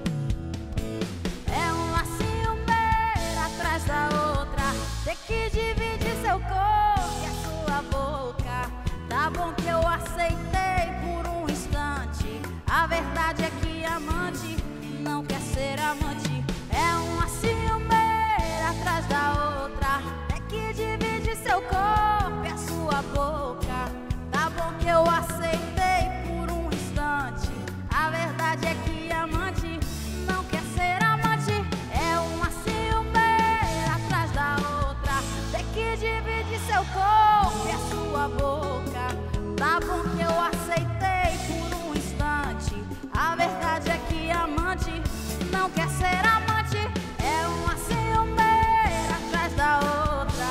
É uma ciumeira atrás da outra, tem que dividir seu corpo e a sua boca. Tá bom que eu aceitei por um instante, a verdade é que amante não quer ser amante. É uma ciumeira atrás da outra, tem que dividir seu corpo e a sua boca. Tá bom que eu aceitei por um instante, a verdade é que amante não quer ser amante. É uma ciumeira atrás da outra, tem que dividir seu corpo e a sua boca. Tá bom que eu aceitei por um instante, a verdade é que amante não quer ser amante. É uma ciumeira atrás da outra.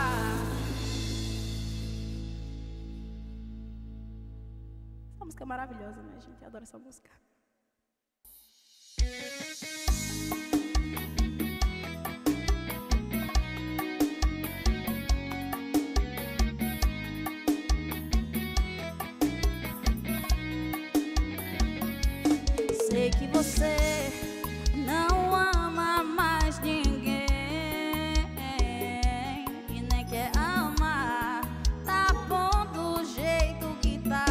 Essa música é maravilhosa, né, gente? Eu adoro essa música.
Sei que você não ama mais ninguém e nem quer amar. Tá bom do jeito que tá.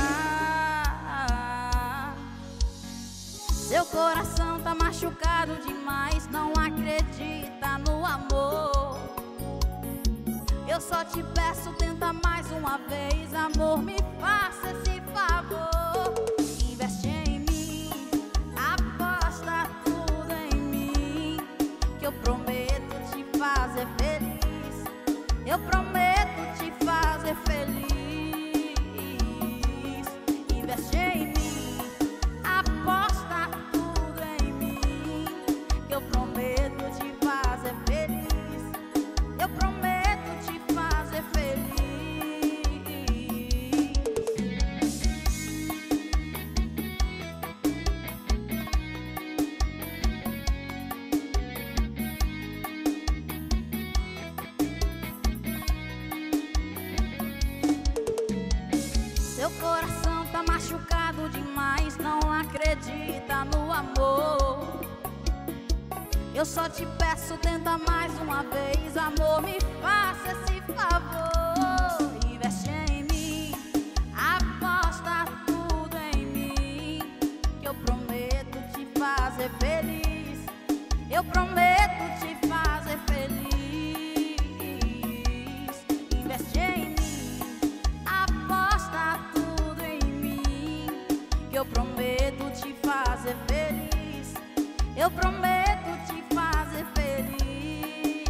Seu coração tá machucado demais, não acredita no amor. Eu Eu só te peço, tenta mais uma vez, amor, me faça esse favor. Investe em mim, aposta tudo em mim, que eu prometo te fazer feliz. Eu prometo te fazer feliz. Investe em mim, aposta tudo em mim, que eu prometo te fazer feliz. Eu prometo te fazer feliz. Seu coração tá machucado demais, não acredita no amor. Eu só te peço, tenta mais uma vez, amor, me faça esse favor. Investe em mim, aposta tudo em mim, que eu prometo te fazer feliz. Eu prometo te fazer feliz. Investe em mim, aposta tudo em mim, que eu prometo te fazer feliz. Eu prometo te fazer feliz.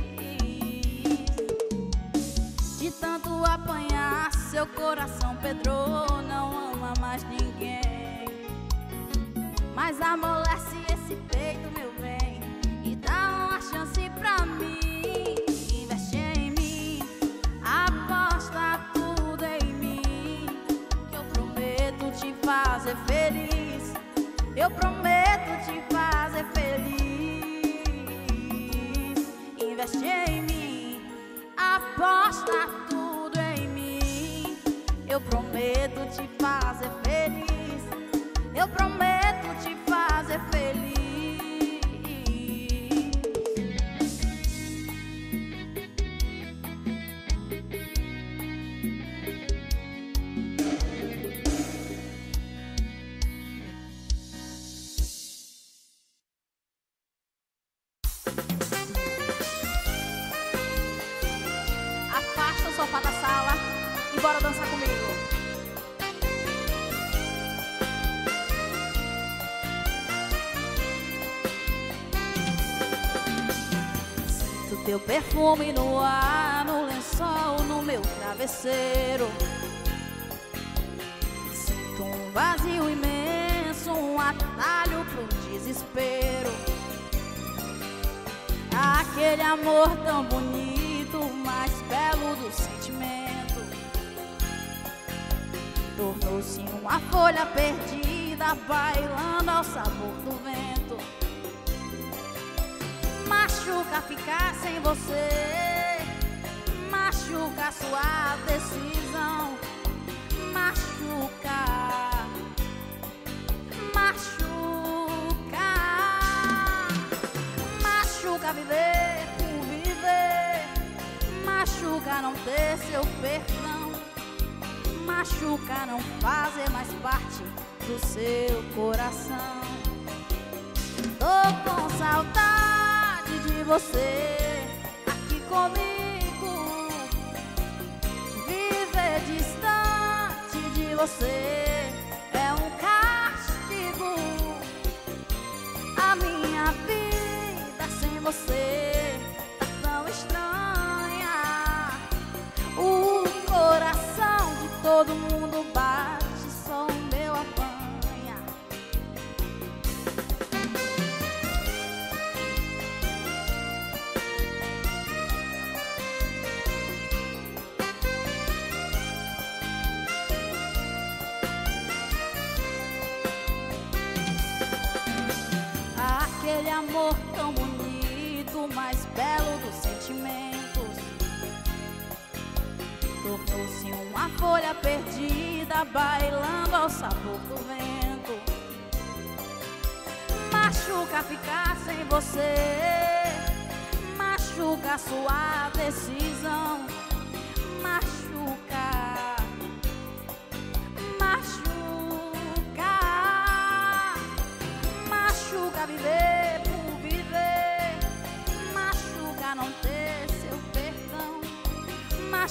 De tanto apanhar, seu coração pedrou, não ama mais ninguém. Mas amolece esse peito, meu bem, e dá uma chance pra mim. Investe em mim, aposta tudo em mim, que eu prometo te fazer feliz. Eu prometo te fazer feliz. Investe em mim, aposta tudo em mim, eu prometo te fazer feliz. Eu prometo te fazer feliz. Afasta o sofá da sala e bora dançar comigo. Sinto teu perfume no ar, no lençol, no meu travesseiro. Sinto um vazio imenso, um atalho pro desespero. Aquele amor tão bonito, mais belo do sentimento, tornou-se uma folha perdida, bailando ao sabor do vento. Machuca ficar sem você, machuca a sua decisão. Machuca, machuca, machuca viver por viver, machuca não ter seu perdão, machuca não fazer mais parte do seu coração. Tô com saudade de você aqui comigo, viver distante de você é um castigo. A minha vida sem você tá tão estranha. O coração de todo mundo bate, só o meu apanha. Aquele amor tão bonito, mais belo dos sentimentos, tornou-se uma folha perdida, bailando ao sabor do vento. Machuca ficar sem você, machuca a sua decisão. Machuca, machuca, machuca viver por viver, machuca não ter seu perdão,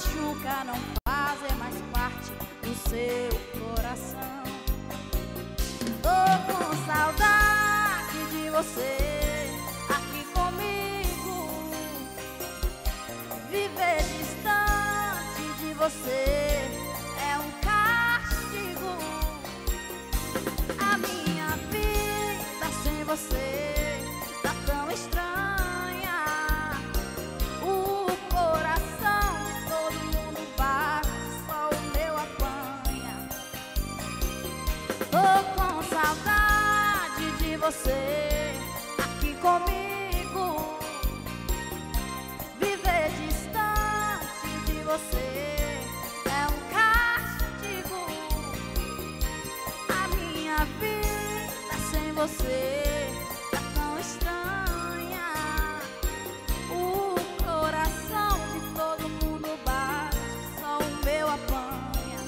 você aqui comigo. Viver distante de você é um castigo. A minha vida sem você tá tão estranha. O coração de todo mundo bate, só o meu apanha. Tô com saudade de você aqui comigo. Viver distante de você é um castigo. A minha vida sem você tá tão estranha. O coração de todo mundo bate, só o meu apanha.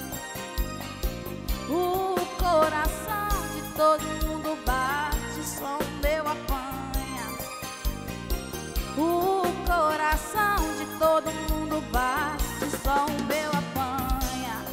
O coração de todo mundo bate, só o meu apanha. O coração de todo mundo bate, só o meu apanha.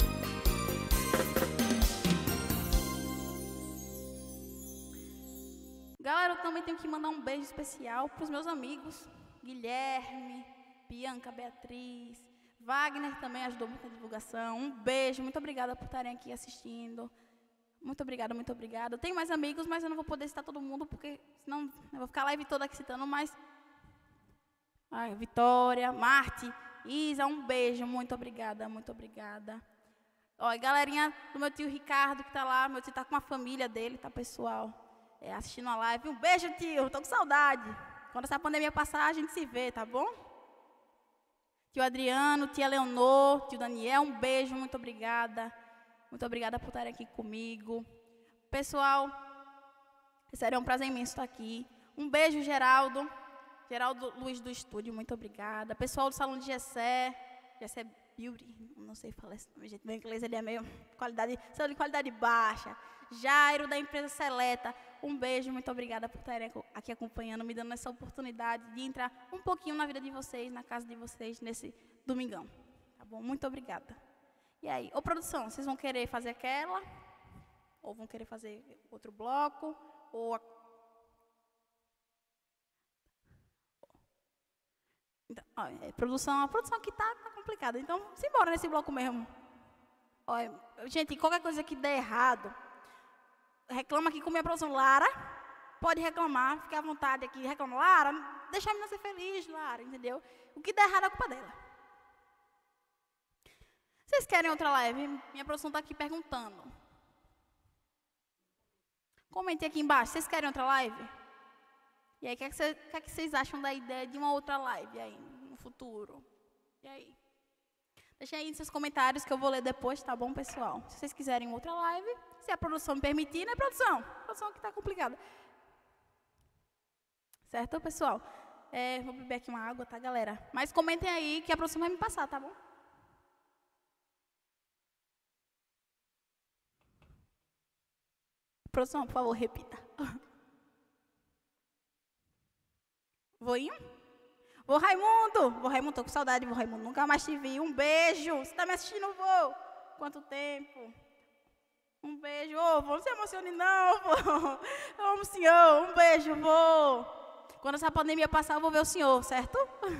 Galera, eu também tenho que mandar um beijo especial para os meus amigos Guilherme, Bianca, Beatriz, Wagner também ajudou muito na divulgação. Um beijo, muito obrigada por estarem aqui assistindo. Muito obrigada, muito obrigada. Eu tenho mais amigos, mas eu não vou poder citar todo mundo, porque senão eu vou ficar a live toda aqui citando, mas... Ai, Vitória, Marte, Isa, um beijo, muito obrigada, muito obrigada. Ó, e galerinha do meu tio Ricardo, que tá lá, meu tio tá com a família dele, tá, pessoal? É, assistindo a live. Um beijo, tio, tô com saudade. Quando essa pandemia passar, a gente se vê, tá bom? Tio Adriano, tia Leonor, tio Daniel, um beijo, muito obrigada. Muito obrigada por estarem aqui comigo. Pessoal, sério, é um prazer imenso estar aqui. Um beijo, Geraldo. Geraldo Luiz do estúdio, muito obrigada. Pessoal do salão de Gessé, Gessé Beauty, não sei falar esse nome, gente, meu inglês ele é meio qualidade, de qualidade baixa. Jairo, da empresa Seleta, um beijo, muito obrigada por estarem aqui acompanhando, me dando essa oportunidade de entrar um pouquinho na vida de vocês, na casa de vocês, nesse domingão. Tá bom? Muito obrigada. E aí, ô produção, vocês vão querer fazer aquela? Ou vão querer fazer outro bloco? Ou a... Então, ó, é, produção, a produção aqui tá, tá complicada, então simbora nesse bloco mesmo. Ó, gente, qualquer coisa que der errado, reclama aqui com minha produção. Lara, pode reclamar, fique à vontade aqui, reclama. Lara, deixa a menina ser feliz, Lara, entendeu? O que der errado é culpa dela. Vocês querem outra live? Minha produção tá aqui perguntando. Comentem aqui embaixo, vocês querem outra live? E aí, o que, é que, cê, que, é que vocês acham da ideia de uma outra live aí, no futuro? E aí? Deixem aí nos seus comentários que eu vou ler depois, tá bom, pessoal? Se vocês quiserem outra live, se a produção me permitir, né, produção? A produção aqui tá complicada. Certo, pessoal? É, vou beber aqui uma água, tá, galera? Mas comentem aí que a produção vai me passar, tá bom? Produção, por favor, repita. Voinho? Vô Raimundo! Vô Raimundo, tô com saudade, vô Raimundo. Nunca mais te vi. Um beijo. Você tá me assistindo, vô? Quanto tempo? Um beijo. Ô, vô, não se emocione, não, vô. Eu amo o senhor. Um beijo, vô. Quando essa pandemia passar, eu vou ver o senhor, certo?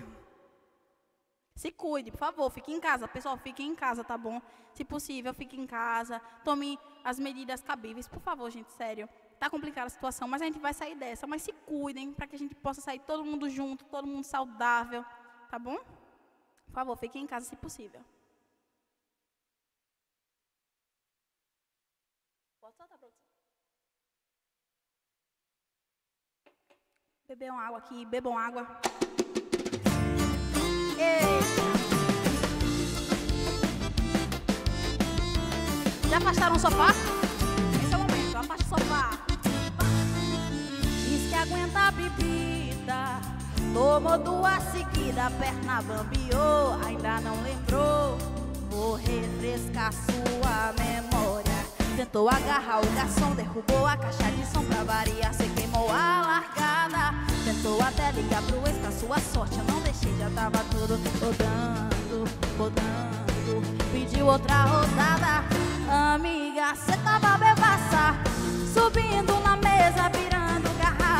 Se cuide, por favor, fique em casa. Pessoal, fique em casa, tá bom? Se possível, fique em casa. Tome as medidas cabíveis, por favor, gente, sério. Tá complicada a situação, mas a gente vai sair dessa. Mas se cuidem, para que a gente possa sair todo mundo junto, todo mundo saudável, tá bom? Por favor, fiquem em casa, se possível. Pode soltar, produção. Bebam água aqui, bebam água. Eita. Já afastaram o sofá? Esse é o momento, afasta o sofá.
Diz que aguenta a bebida, tomou duas seguidas, a perna bambiou, ainda não lembrou. Vou refrescar sua memória. Tentou agarrar o garçom, derrubou a caixa de som pra variar, cê queimou a largada. Tentou até ligar pro ex, pra sua sorte eu não deixei, já tava tudo rodando, rodando. Pediu outra rodada, amiga, cê tava bebaça, subindo na mesa, virando garrafa.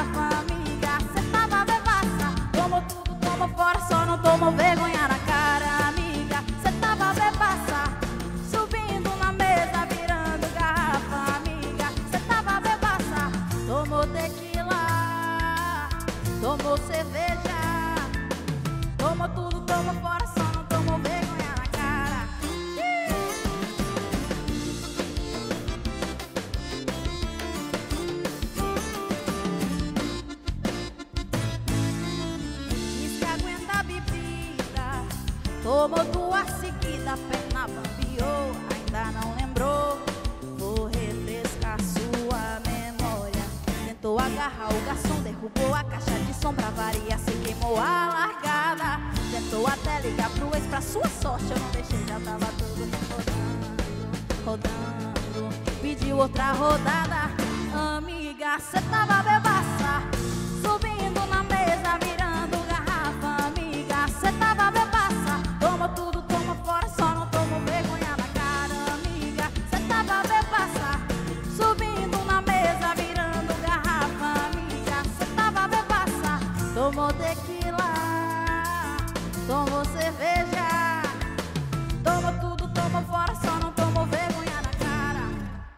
coração pra variar se queimou a largada. Tentou até ligar pro ex, pra sua sorte eu não deixei, já tava tudo rodando, rodando. Pediu outra rodada, amiga, cê tava bebaça, subindo na mesa, virando garrafa. Amiga, cê tava bebaça, toma tudo, toma fora, só não toma vergonha na cara. Amiga, cê tava bebaça, subindo na mesa, virando garrafa. Amiga, cê tava bebaça, tomou tequila, tomou cerveja, toma tudo, toma fora, só não tomou vergonha na cara.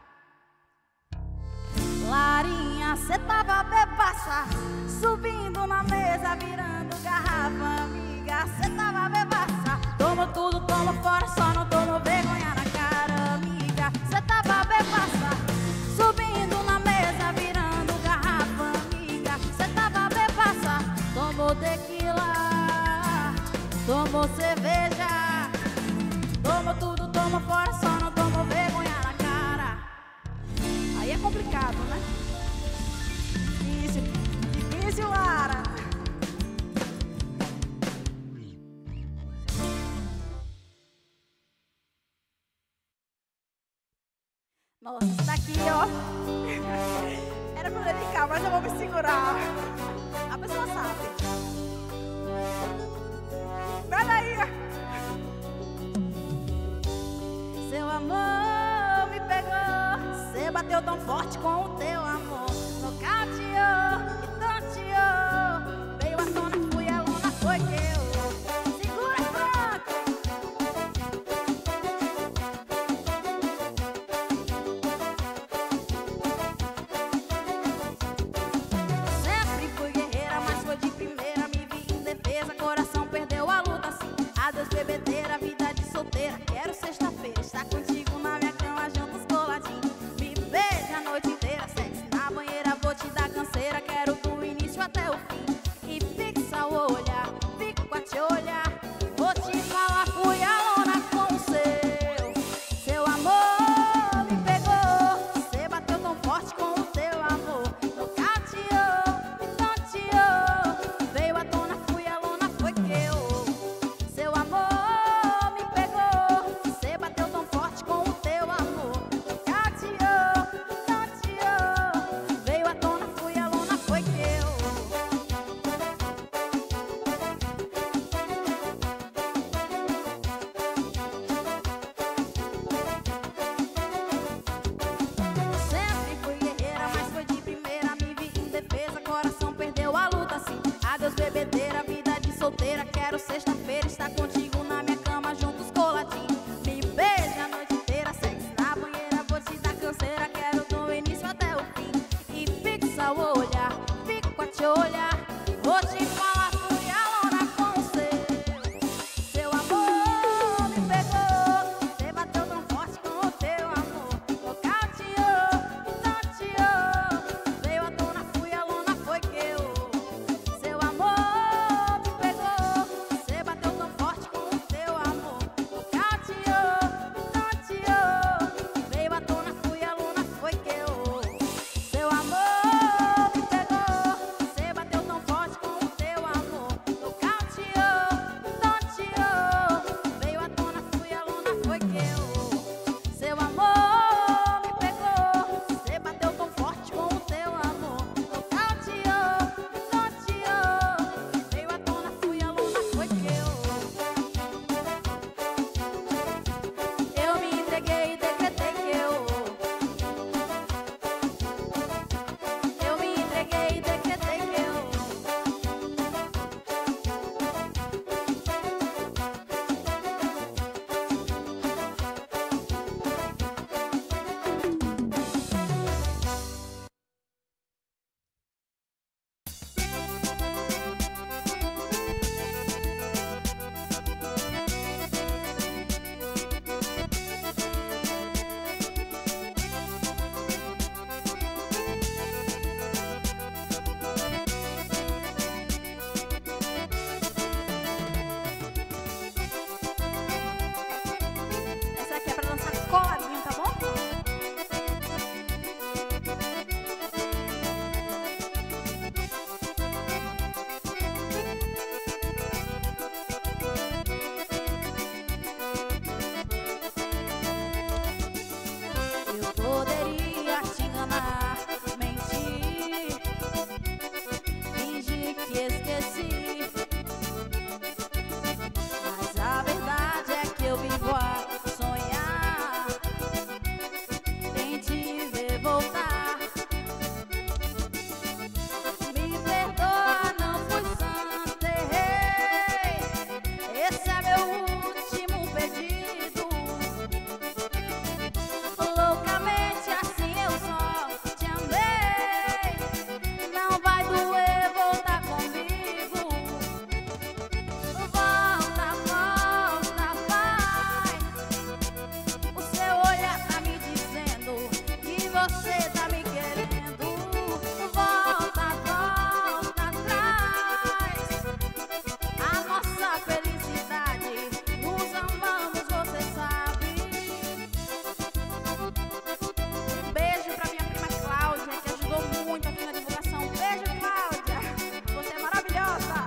Larinha, cê tava bebaça, subindo na mesa, virando garrafa. Amiga, cê tava bebaça, toma tudo, toma fora, só não tomou vergonha na cara. Amiga, cê tava bebaça, subindo na mesa, virando garrafa. Amiga, cê tava bebaça, tomou tequila, tomou cerveja, toma tudo, toma fora, só não tomou vergonha na cara. Aí é complicado, né? Difícil, difícil, Lara. Nossa, isso daqui, ó, era pra dedicar, mas eu vou me segurar. A pessoa sabe. Vai daí. Seu amor me pegou, cê bateu tão forte com o teu amor, nocauteou e tanteou, veio à tona, fui aluna, foi que eu. Segura, Franco. Sempre fui guerreira, mas foi de primeira, me vi em defesa, coração perdeu a luta assim. Adeus bebedeira, vida de solteira, quero sexta-feira estar contigo na minha cama, juntos coladinho. Me beija a noite inteira, sexo na banheira, vou te dar canseira, quero do início até o fim. E fixa o olhar, fico a te olhar, vou te falar, fui aluna com o seu. Seu amor me pegou, cê bateu tão forte com o teu amor, nocauteou e tanteou, veio à tona, fui aluna, foi que eu. Seu amor me pegou, cê bateu tão forte com o teu amor, nocauteou e tanteou, veio à tona, fui aluna, foi que eu. Sempre fui guerreira, mas foi de primeira, me vi em defesa, coração perdeu a luta assim. Adeus bebedeira, vida de solteira, quero sexta-feira estar contigo na minha cama, juntos coladinho. Me beija a noite inteira, sexo na banheira, vou te dar canseira, quero do início até o fim. E fixa o olhar, fico a te olhar, vou te falar, fui aluna com o seu. Seu amor me pegou, cê bateu tão forte com o teu amor, nocauteou e tanteou, veio à tona, fui aluna, foi que eu. Seu amor me pegou, cê bateu tão forte com você tá me querendo. Volta, volta atrás. A nossa felicidade, nos amamos, você sabe. Um beijo pra minha prima Cláudia, que ajudou muito aqui na divulgação. Beijo, Cláudia, você é maravilhosa.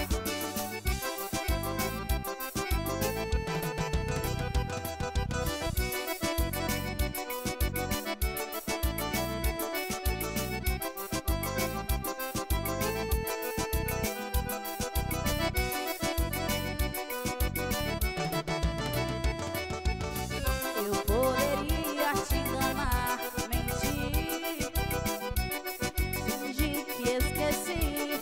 Eu poderia te enganar, mentir, fingir que esqueci,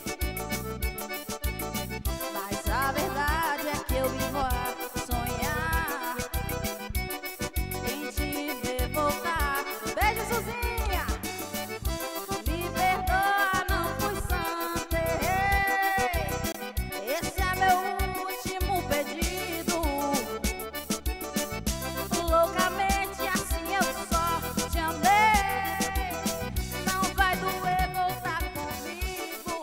mas a verdade é que eu vivo a sonhar em te ver voltar. Beijo, Suzinha. Me perdoa, não fui santa, errei. Esse é meu último pedido. Loucamente assim eu só te amei. Não vai doer voltar comigo.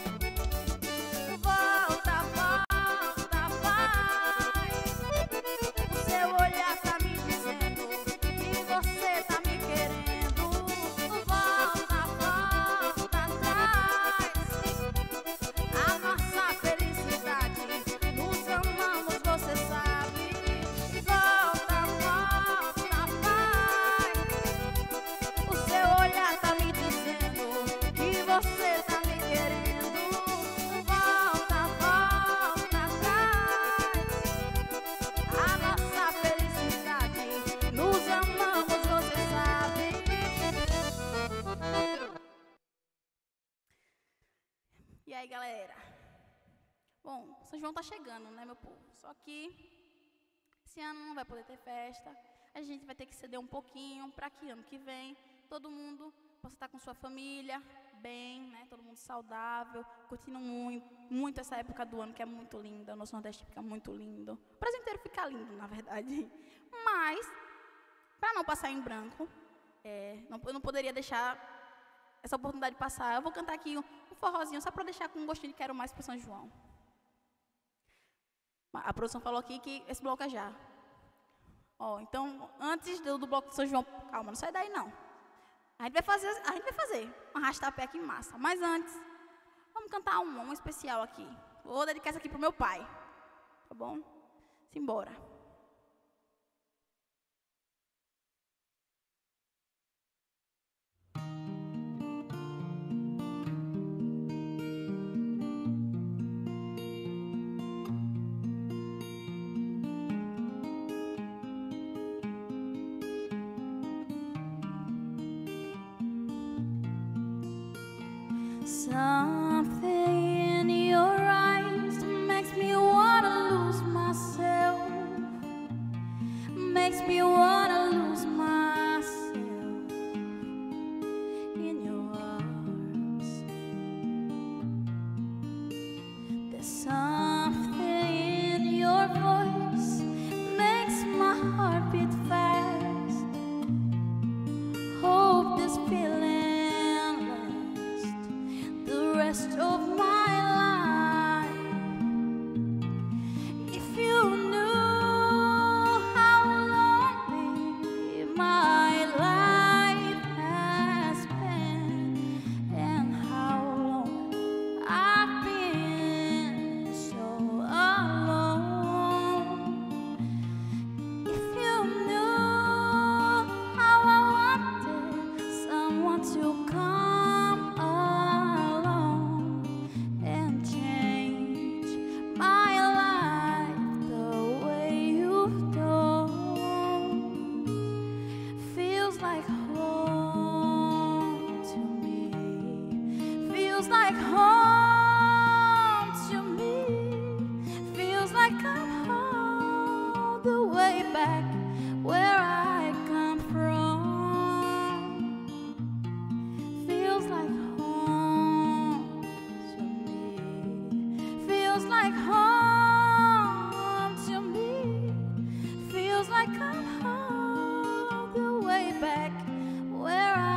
Volta, volta, vai. O seu olhar tá me dizendo que você tá me querendo. Volta, volta atrás. A nossa felicidade, nos amamos, você sabe. Volta, volta, vai. O seu olhar tá me dizendo que você tá me querendo. Volta, volta atrás. A nossa felicidade, nos amamos, você sabe.
E aí, galera? Bom, São João tá chegando, né, meu povo? Só que esse ano não vai poder ter festa. A gente vai ter que ceder um pouquinho para que ano que vem todo mundo possa estar com sua família, bem, né? Todo mundo saudável, curtindo muito, muito essa época do ano que é muito linda. O nosso Nordeste fica muito lindo. O Brasil inteiro fica lindo, na verdade. Mas, para não passar em branco, é, não, eu não poderia deixar essa oportunidade passar. Eu vou cantar aqui um, um forrozinho só para deixar com um gostinho de quero mais para São João. A produção falou aqui que esse bloco é já. Ó, então, antes do, do bloco de São João, calma, não sai daí não. A gente vai fazer, a gente vai fazer um arrasta-pé aqui em massa. Mas antes, vamos cantar um, um especial aqui. Vou dedicar isso aqui pro meu pai. Tá bom? Simbora.
Something in your eyes makes me wanna lose myself. Makes me wanna lose myself in your arms. There's something in your voice makes my heart beat fast. Hope this feeling rest of my life. If you knew how lonely my life has been and how long I've been so alone. If you knew how I wanted someone to come along and change my life the way you've done. Feels like home to me. Feels like home to me. Feels like I'm home the way back where I come from. Feels like home to me. Feels like home to me. Feels like I'm home the way back where I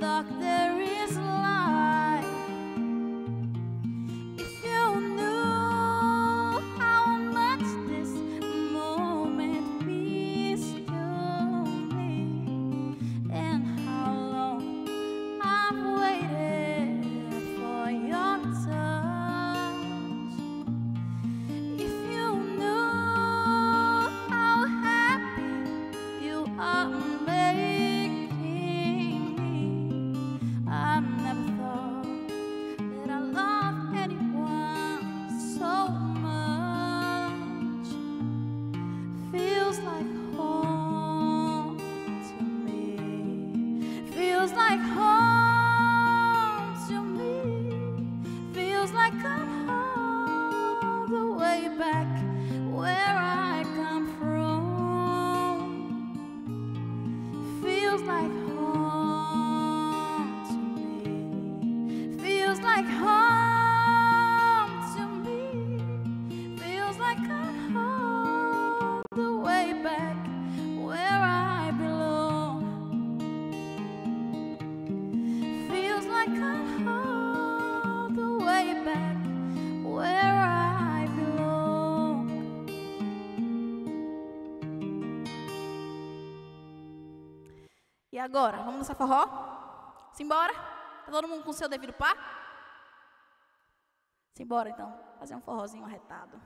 dark there is light. If you knew how much this moment means to me, and how long I've waited for your touch. If you knew how happy you are making me, I never thought that I loved anyone so much. Feels like home to me. Feels like home to me. Feels like I'm all the way back where I come from. Feels like home to me. Feels like home to me. Feels like I'm all the way back where I belong. Feels like I'm all the way back where I belong.
E agora, vamos dançar forró? Simbora? Tá todo mundo com o seu devido par? Simbora então, fazer um forrozinho arretado.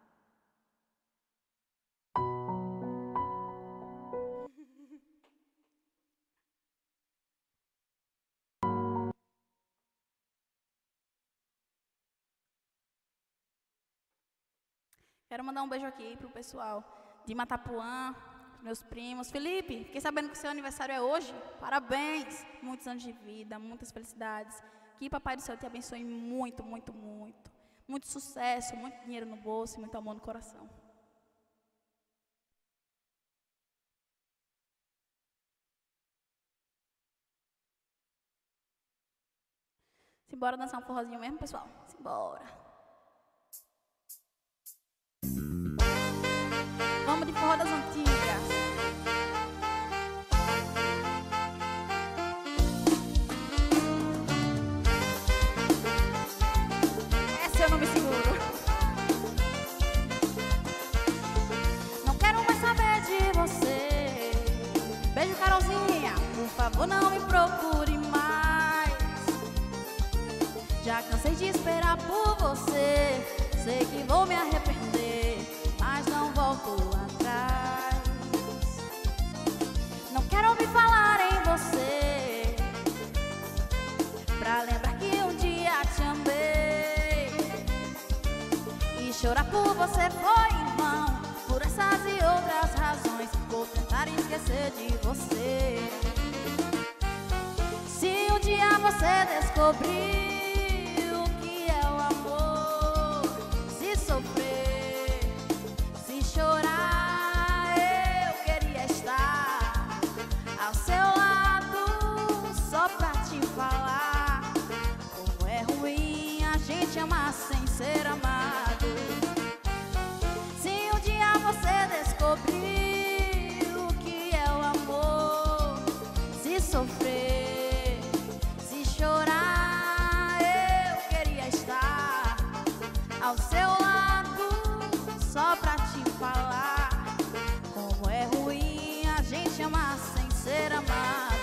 Quero mandar um beijo aqui pro pessoal de Matapuã, meus primos. Felipe, fiquei sabendo que seu aniversário é hoje. Parabéns! Muitos anos de vida, muitas felicidades. Que Papai do Céu te abençoe muito, muito, muito. Muito sucesso, muito dinheiro no bolso e muito amor no coração. Simbora dançar um forrozinho mesmo, pessoal? Simbora! Vamos de forró das antigas. Essa eu não me seguro.
Não quero mais saber de você. Beijo, Carolzinha. Por favor, não me procure mais. Já cansei de esperar por você. Sei que vou me arrepender, mas não volto atrás. Não quero ouvir falar em você, pra lembrar que um dia te amei. E chorar por você foi em vão. Por essas e outras razões, vou tentar esquecer de você. Se um dia você descobrir o que é o amor, se sofrer, se chorar, eu queria estar ao seu lado, só pra te falar como é ruim a gente amar sem ser amado. Se um dia você descobrir o que é o amor, se sofrer, se chorar, eu queria estar ao seu lado, só pra te falar como é ruim a gente amar sem ser amado.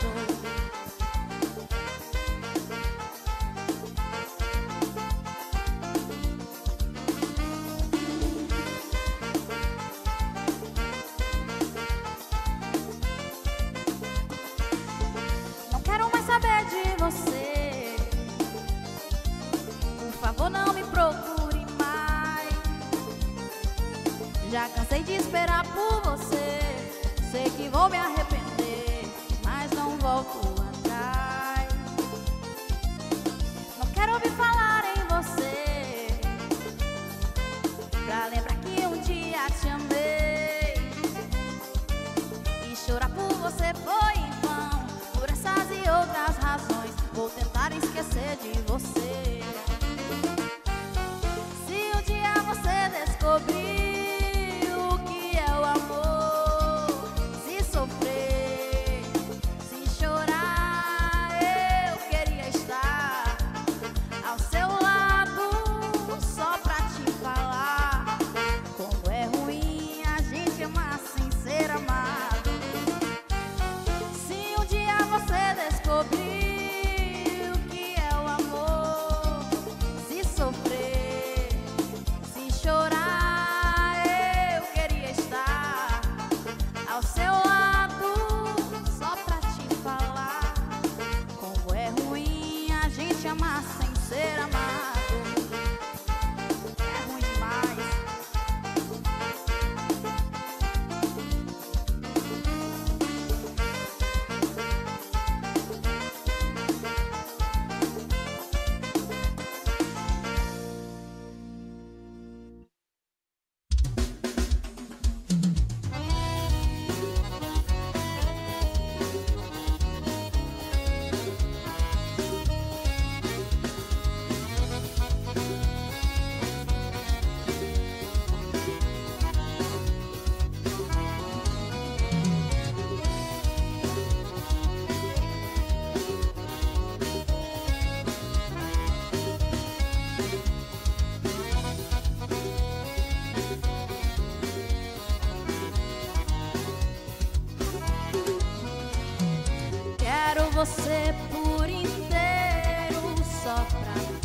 você por inteiro, só pra mim.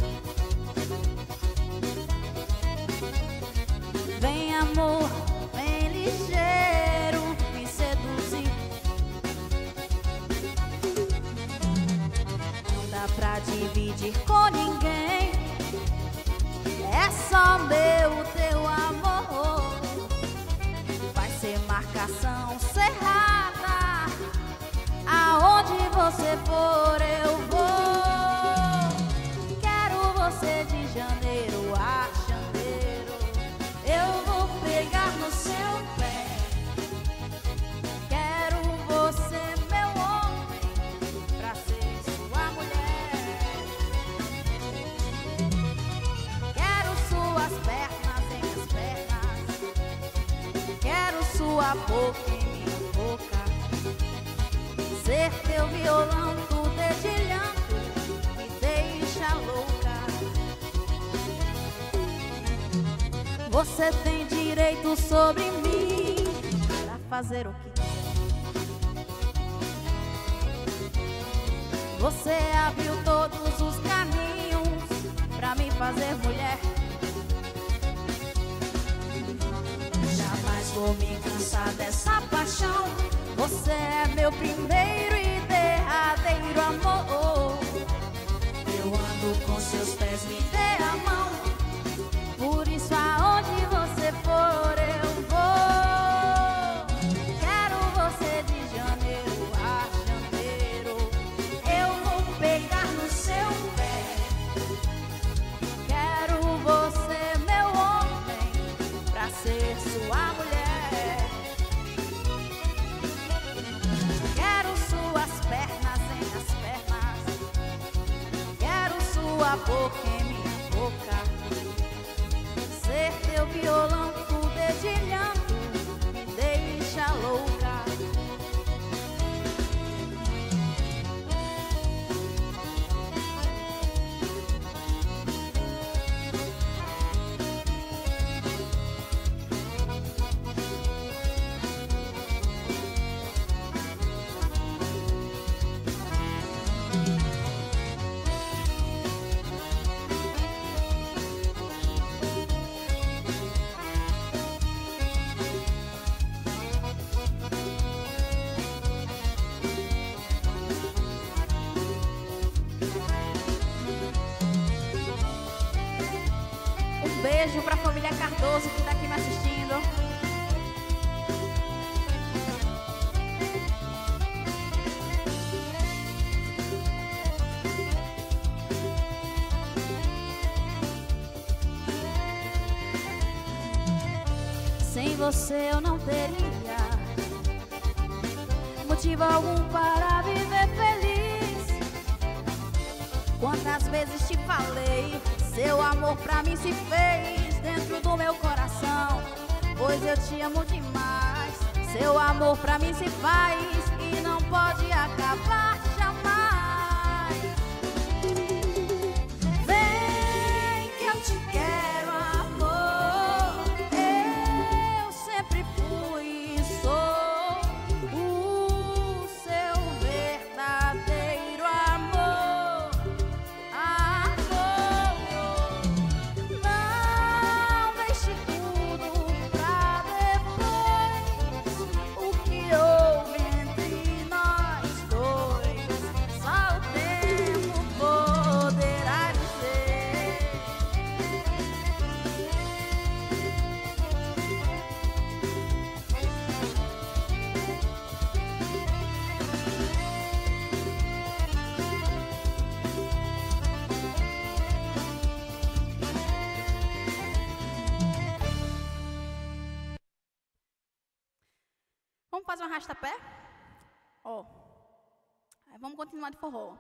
Vem amor, vem ligeiro, me seduzir. Não dá pra dividir com ninguém, é só meu, teu amor. Vai ser marcação cerrada, aonde você for eu vou. Quero você de janeiro a janeiro, eu vou pegar no seu pé. Quero você, meu homem, pra ser sua mulher. Quero suas pernas em minhas pernas, quero sua boca em minha boca, ser teu violão, tu dedilhando, me deixa louca. Você tem direito sobre mim pra fazer o que quiser. Você abriu todos os caminhos pra me fazer mulher. Jamais vou me cansar dessa paixão. Você é meu primeiro e derradeiro amor. Eu ando com seus pés, me dê a mão. Por isso aonde você for eu vou. Quero você de janeiro a janeiro, eu vou pegar no seu pé. Quero você, meu homem, pra ser sua mulher. Quero suas pernas em minhas pernas, quero sua boca em minha boca, ser teu violão, tu dedilhando, me deixa louca. Um beijo pra família Cardoso que tá aqui me assistindo. Sem você eu não teria motivo algum para viver feliz. Quantas vezes te falei, seu amor pra mim se fez dentro do meu coração, pois eu te amo demais. Seu amor pra mim se faz e não pode acabar jamais. Vem que eu te quero, amor. Eu sempre fui e sou o seu verdadeiro amor. Amor, não deixe tudo pra depois. O que houve entre nós dois, só o tempo poderá dizer. Vamos fazer um arrasta-pé? Ó, aí vamos continuar de forró.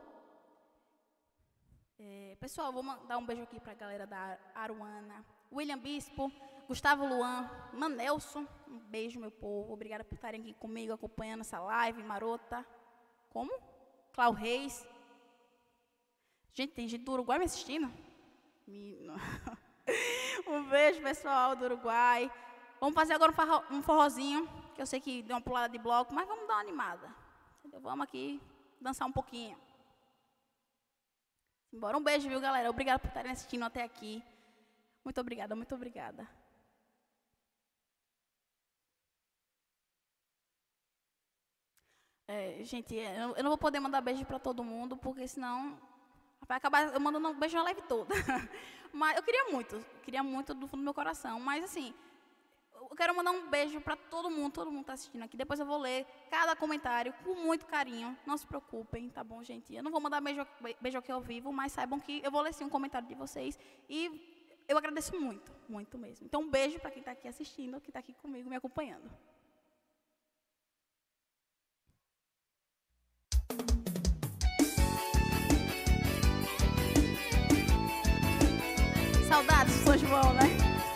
É, pessoal, vou mandar um beijo aqui pra galera da Aruana, William Bispo, Gustavo Luan, Manelson. Um beijo, meu povo. Obrigada por estarem aqui comigo, acompanhando essa live marota. Como? Clau Reis. Gente, tem gente do Uruguai me assistindo? Me- Um beijo, pessoal do Uruguai. Vamos fazer agora um, forro, um forrozinho, que eu sei que deu uma pulada de bloco, mas vamos dar uma animada. Entendeu? Vamos aqui
dançar um pouquinho. Embora um beijo, viu, galera? Obrigada por estarem assistindo até aqui. Muito obrigada, muito obrigada. É, gente, eu não vou poder mandar beijo para todo mundo, porque senão vai acabar eu mandando um beijo na live toda. Mas eu queria muito, queria muito do fundo do meu coração. Mas assim, eu quero mandar um beijo para todo mundo, todo mundo está assistindo aqui. Depois eu vou ler cada comentário com muito carinho. Não se preocupem, tá bom, gente? Eu não vou mandar beijo, beijo aqui ao vivo, mas saibam que eu vou ler sim um comentário de vocês. E eu agradeço muito, muito mesmo. Então um beijo para quem está aqui assistindo, que está aqui comigo, me acompanhando. Saudades de São João, né?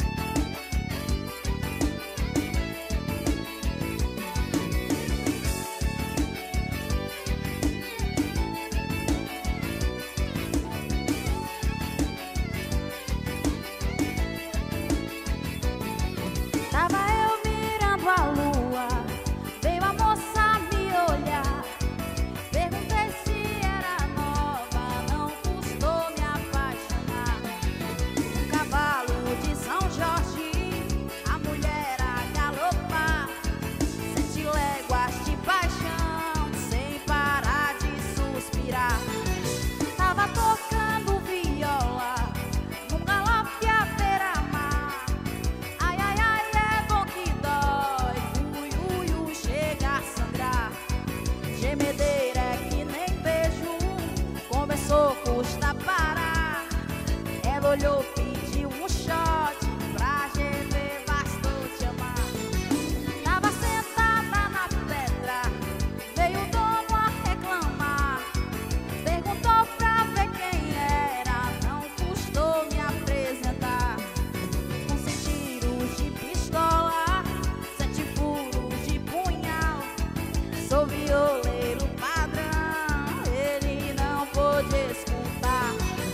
Tava eu mirando a lua, veio a moça me olhar. Perguntei se era nova, não custou me apaixonar. Um cavalo de São Jorge, a mulher a galopar. Sete léguas de paixão, sem parar de suspirar. Tava tocando viola, num galope à beira-mar. Ai, ai, ai, é bom que dói, ui, ui, ui, chega a sangrar. Gemedeira é que nem beijo, começou, custa parar. Ela olhou, pediu um shot, pra gemer bastou te amar. Tava sentada na pedra, veio o dono a reclamar. Perguntou pra ver quem era, não custou me apresentar. Com cem tiros de pistola, sete furos de punhal. Sou violeiro padrão, ele não pôde escutar.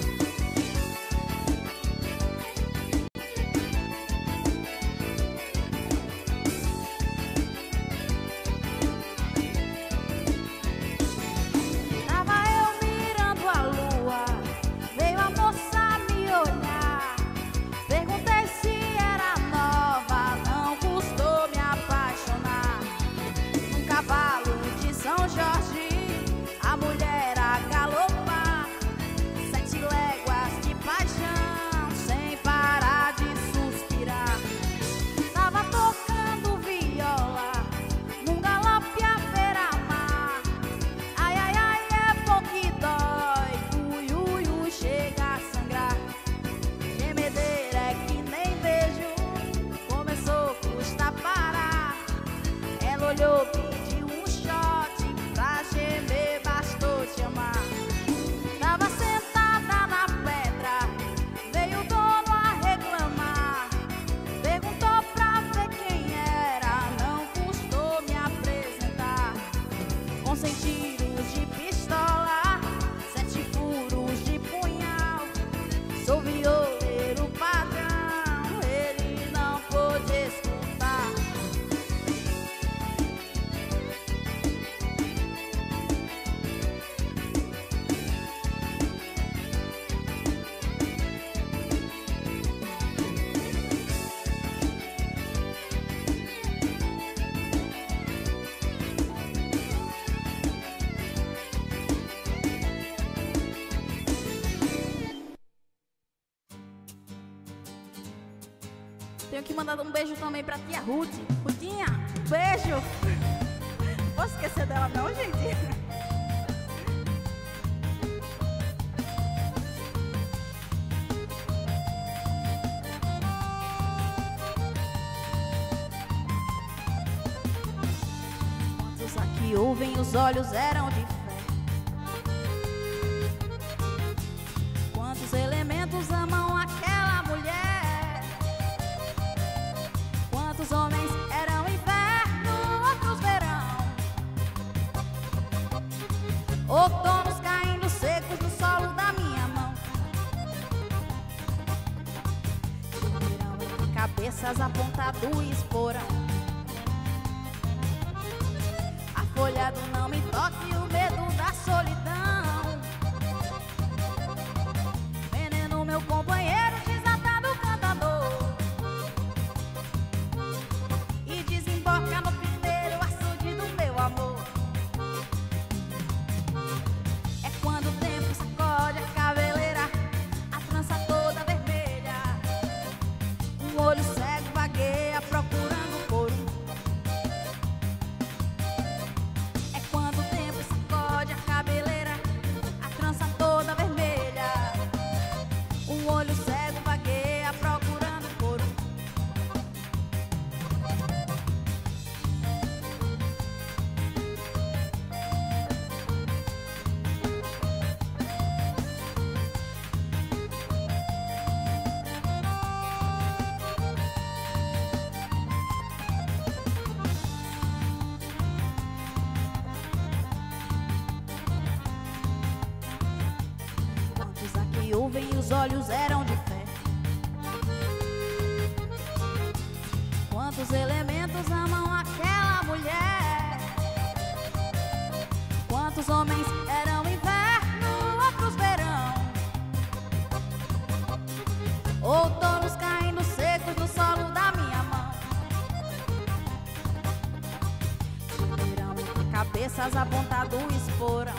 Tava eu mirando a lua, veio a moça me olhar. Perguntei se era nova, não custou me apaixonar. Um cavalo de São Jorge, a mulher a galopar. Sete léguas de paixão, sem parar de suspirar. Tava tocando viola, num galope à beira-mar. Ai, ai, ai, é bom que dói, ui, ui, ui, chega a sangrar. Gemedeira é que nem beijo, começou, custa parar. Ela olhou, pediu um shot, pra gemer bastou te amar. Tava sentada na pedra, veio o dono a reclamar. Perguntou pra ver quem era, não custou me apresentar. Com cem tiros de pistola, sete furos de punhal. Sou violeiro padrão, ele não pôde escutar.
Tenho que mandar um beijo também pra tia Ruth. Rutinha, um beijo. Não posso esquecer dela não, gente. Quantos aqui ouvem, os olhos eram de fé. Quantos elementos amam aquela mulher. Quantos homens eram inverno, outros verão. Outonos caindo secos no solo da minha mão. Verão entre cabeças apontado e esporão. A folha do não me toque, o medo da solidão.
viúva e os olhos eram de fé. Quantos elementos amam aquela mulher? Quantos homens eram inverno, outros verão? Outonos caindo secos no solo da minha mão. Girando entre cabeças apontado o esporão.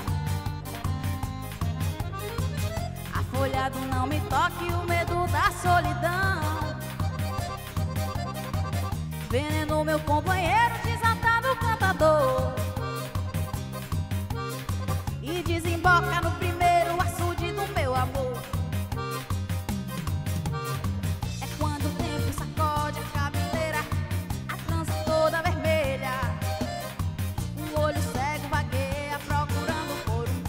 Afolhado não me toque o medo da solidão. Veneno meu companheiro, desatado o cantador. E desemboca no primeiro açude do meu amor. É quando o tempo sacode a cabeleira, a trança toda vermelha. Um olho cego vagueia procurando por um.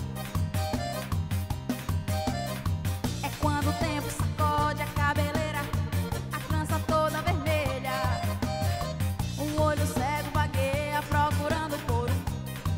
É quando o tempo sacode a cabeleira, a trança toda vermelha. Um olho cego vagueia procurando por um.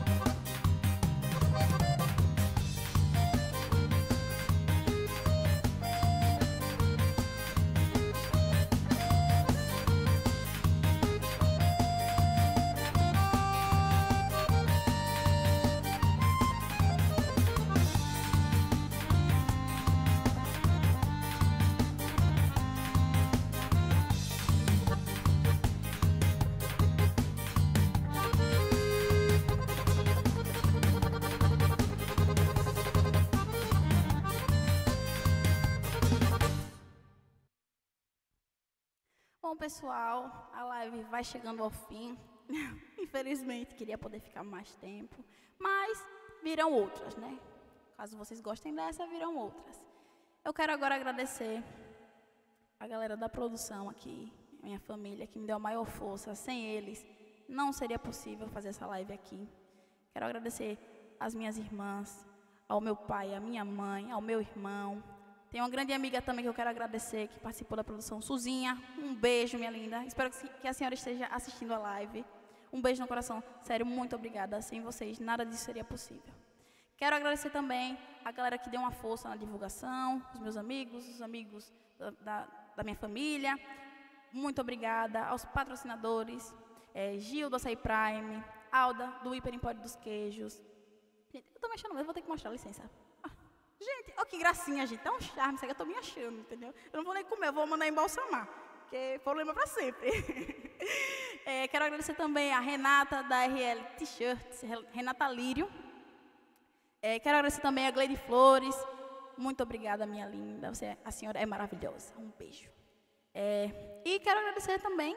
Bom, pessoal, a live vai chegando ao fim. Infelizmente, queria poder ficar mais tempo, mas virão outras, né? Caso vocês gostem dessa, virão outras. Eu quero agora agradecer a galera da produção aqui, minha família, que me deu a maior força. Sem eles, não seria possível fazer essa live aqui. Quero agradecer às minhas irmãs, ao meu pai, à minha mãe, ao meu irmão. Tem uma grande amiga também que eu quero agradecer, que participou da produção, Suzinha. Um beijo, minha linda. Espero que a senhora esteja assistindo a live. Um beijo no coração. Sério, muito obrigada. Sem vocês, nada disso seria possível. Quero agradecer também a galera que deu uma força na divulgação, os meus amigos, os amigos da, da, da minha família. Muito obrigada aos patrocinadores, é, Gil do Açaí Prime, Alda do Hiper Empório dos Queijos. Gente, eu tô me achando, eu vou ter que mostrar, licença. Gente, olha que gracinha, gente. É um charme, isso aqui eu tô me achando, entendeu? Eu não vou nem comer, eu vou mandar embalsamar, porque é problema para sempre. é, quero agradecer também a Renata, da R L T-Shirts, Renata Lírio. É, quero agradecer também a Gleide Flores. Muito obrigada, minha linda. Você, a senhora é maravilhosa. Um beijo. É, e quero agradecer também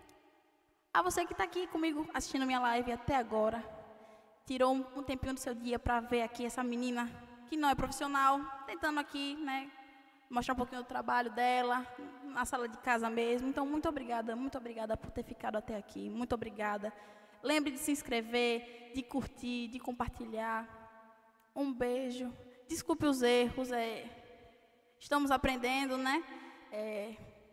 a você que está aqui comigo, assistindo minha live até agora. Tirou um, um tempinho do seu dia para ver aqui essa menina que não é profissional, tentando aqui, né, mostrar um pouquinho do trabalho dela, na sala de casa mesmo. Então, muito obrigada, muito obrigada por ter ficado até aqui. Muito obrigada. Lembre de se inscrever, de curtir, de compartilhar. Um beijo. Desculpe os erros, é, estamos aprendendo, né? É,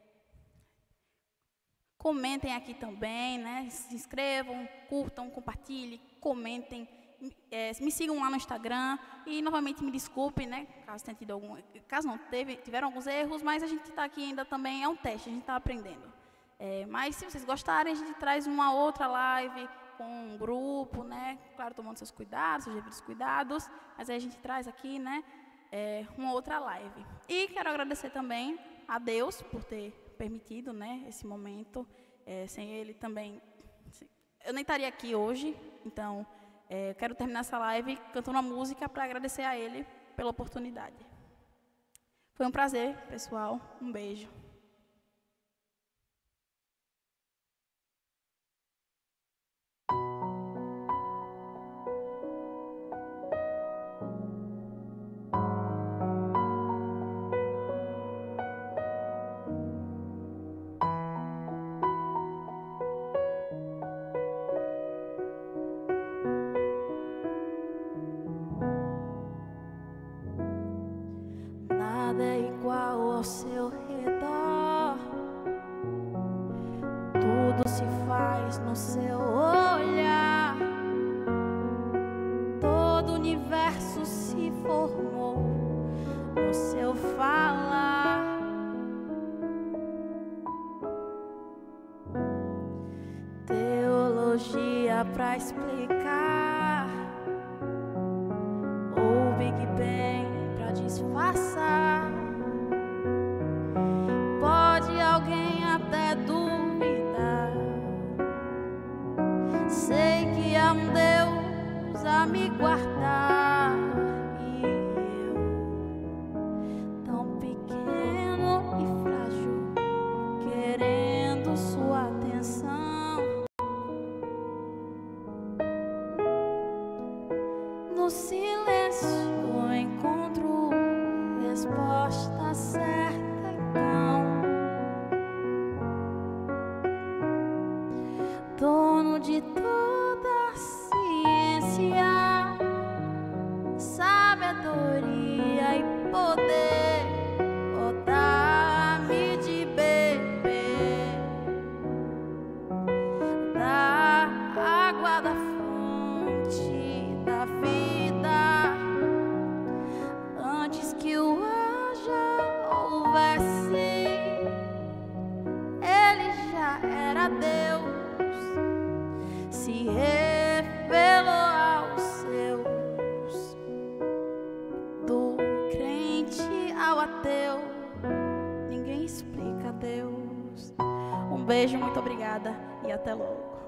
comentem aqui também, né? Se inscrevam, curtam, compartilhem, comentem. É, me sigam lá no Instagram e novamente me desculpem, né, caso tenha tido algum, caso não teve, tiveram alguns erros, mas a gente está aqui ainda também, é um teste, a gente está aprendendo. É, mas se vocês gostarem, a gente traz uma outra live com um grupo, né, claro, tomando seus cuidados, seus devidos cuidados, mas aí a gente traz aqui, né, é, uma outra live. E quero agradecer também a Deus por ter permitido, né, esse momento. É, sem Ele também, eu nem estaria aqui hoje, então É, eu quero terminar essa live cantando uma música para agradecer a Ele pela oportunidade. Foi um prazer, pessoal. Um beijo.
Nada é igual ao seu redor. Tudo se faz no seu olhar. Todo o universo se formou no seu falar. Teologia pra explicar, ou Big Bang pra disfarçar. Pode alguém até duvidar, sei que há um Deus a me guardar, e eu, tão pequeno e frágil, querendo sua atenção. No silêncio eu encontro resposta certa, então. Dono de toda a ciência, sabedoria e poder, oh, dá-me de beber da água da fonte da vida, antes que o haja houvesse, ele já era Deus. Se revelou aos seus, do crente ao ateu, ninguém explica Deus. Um beijo, muito obrigada e até logo.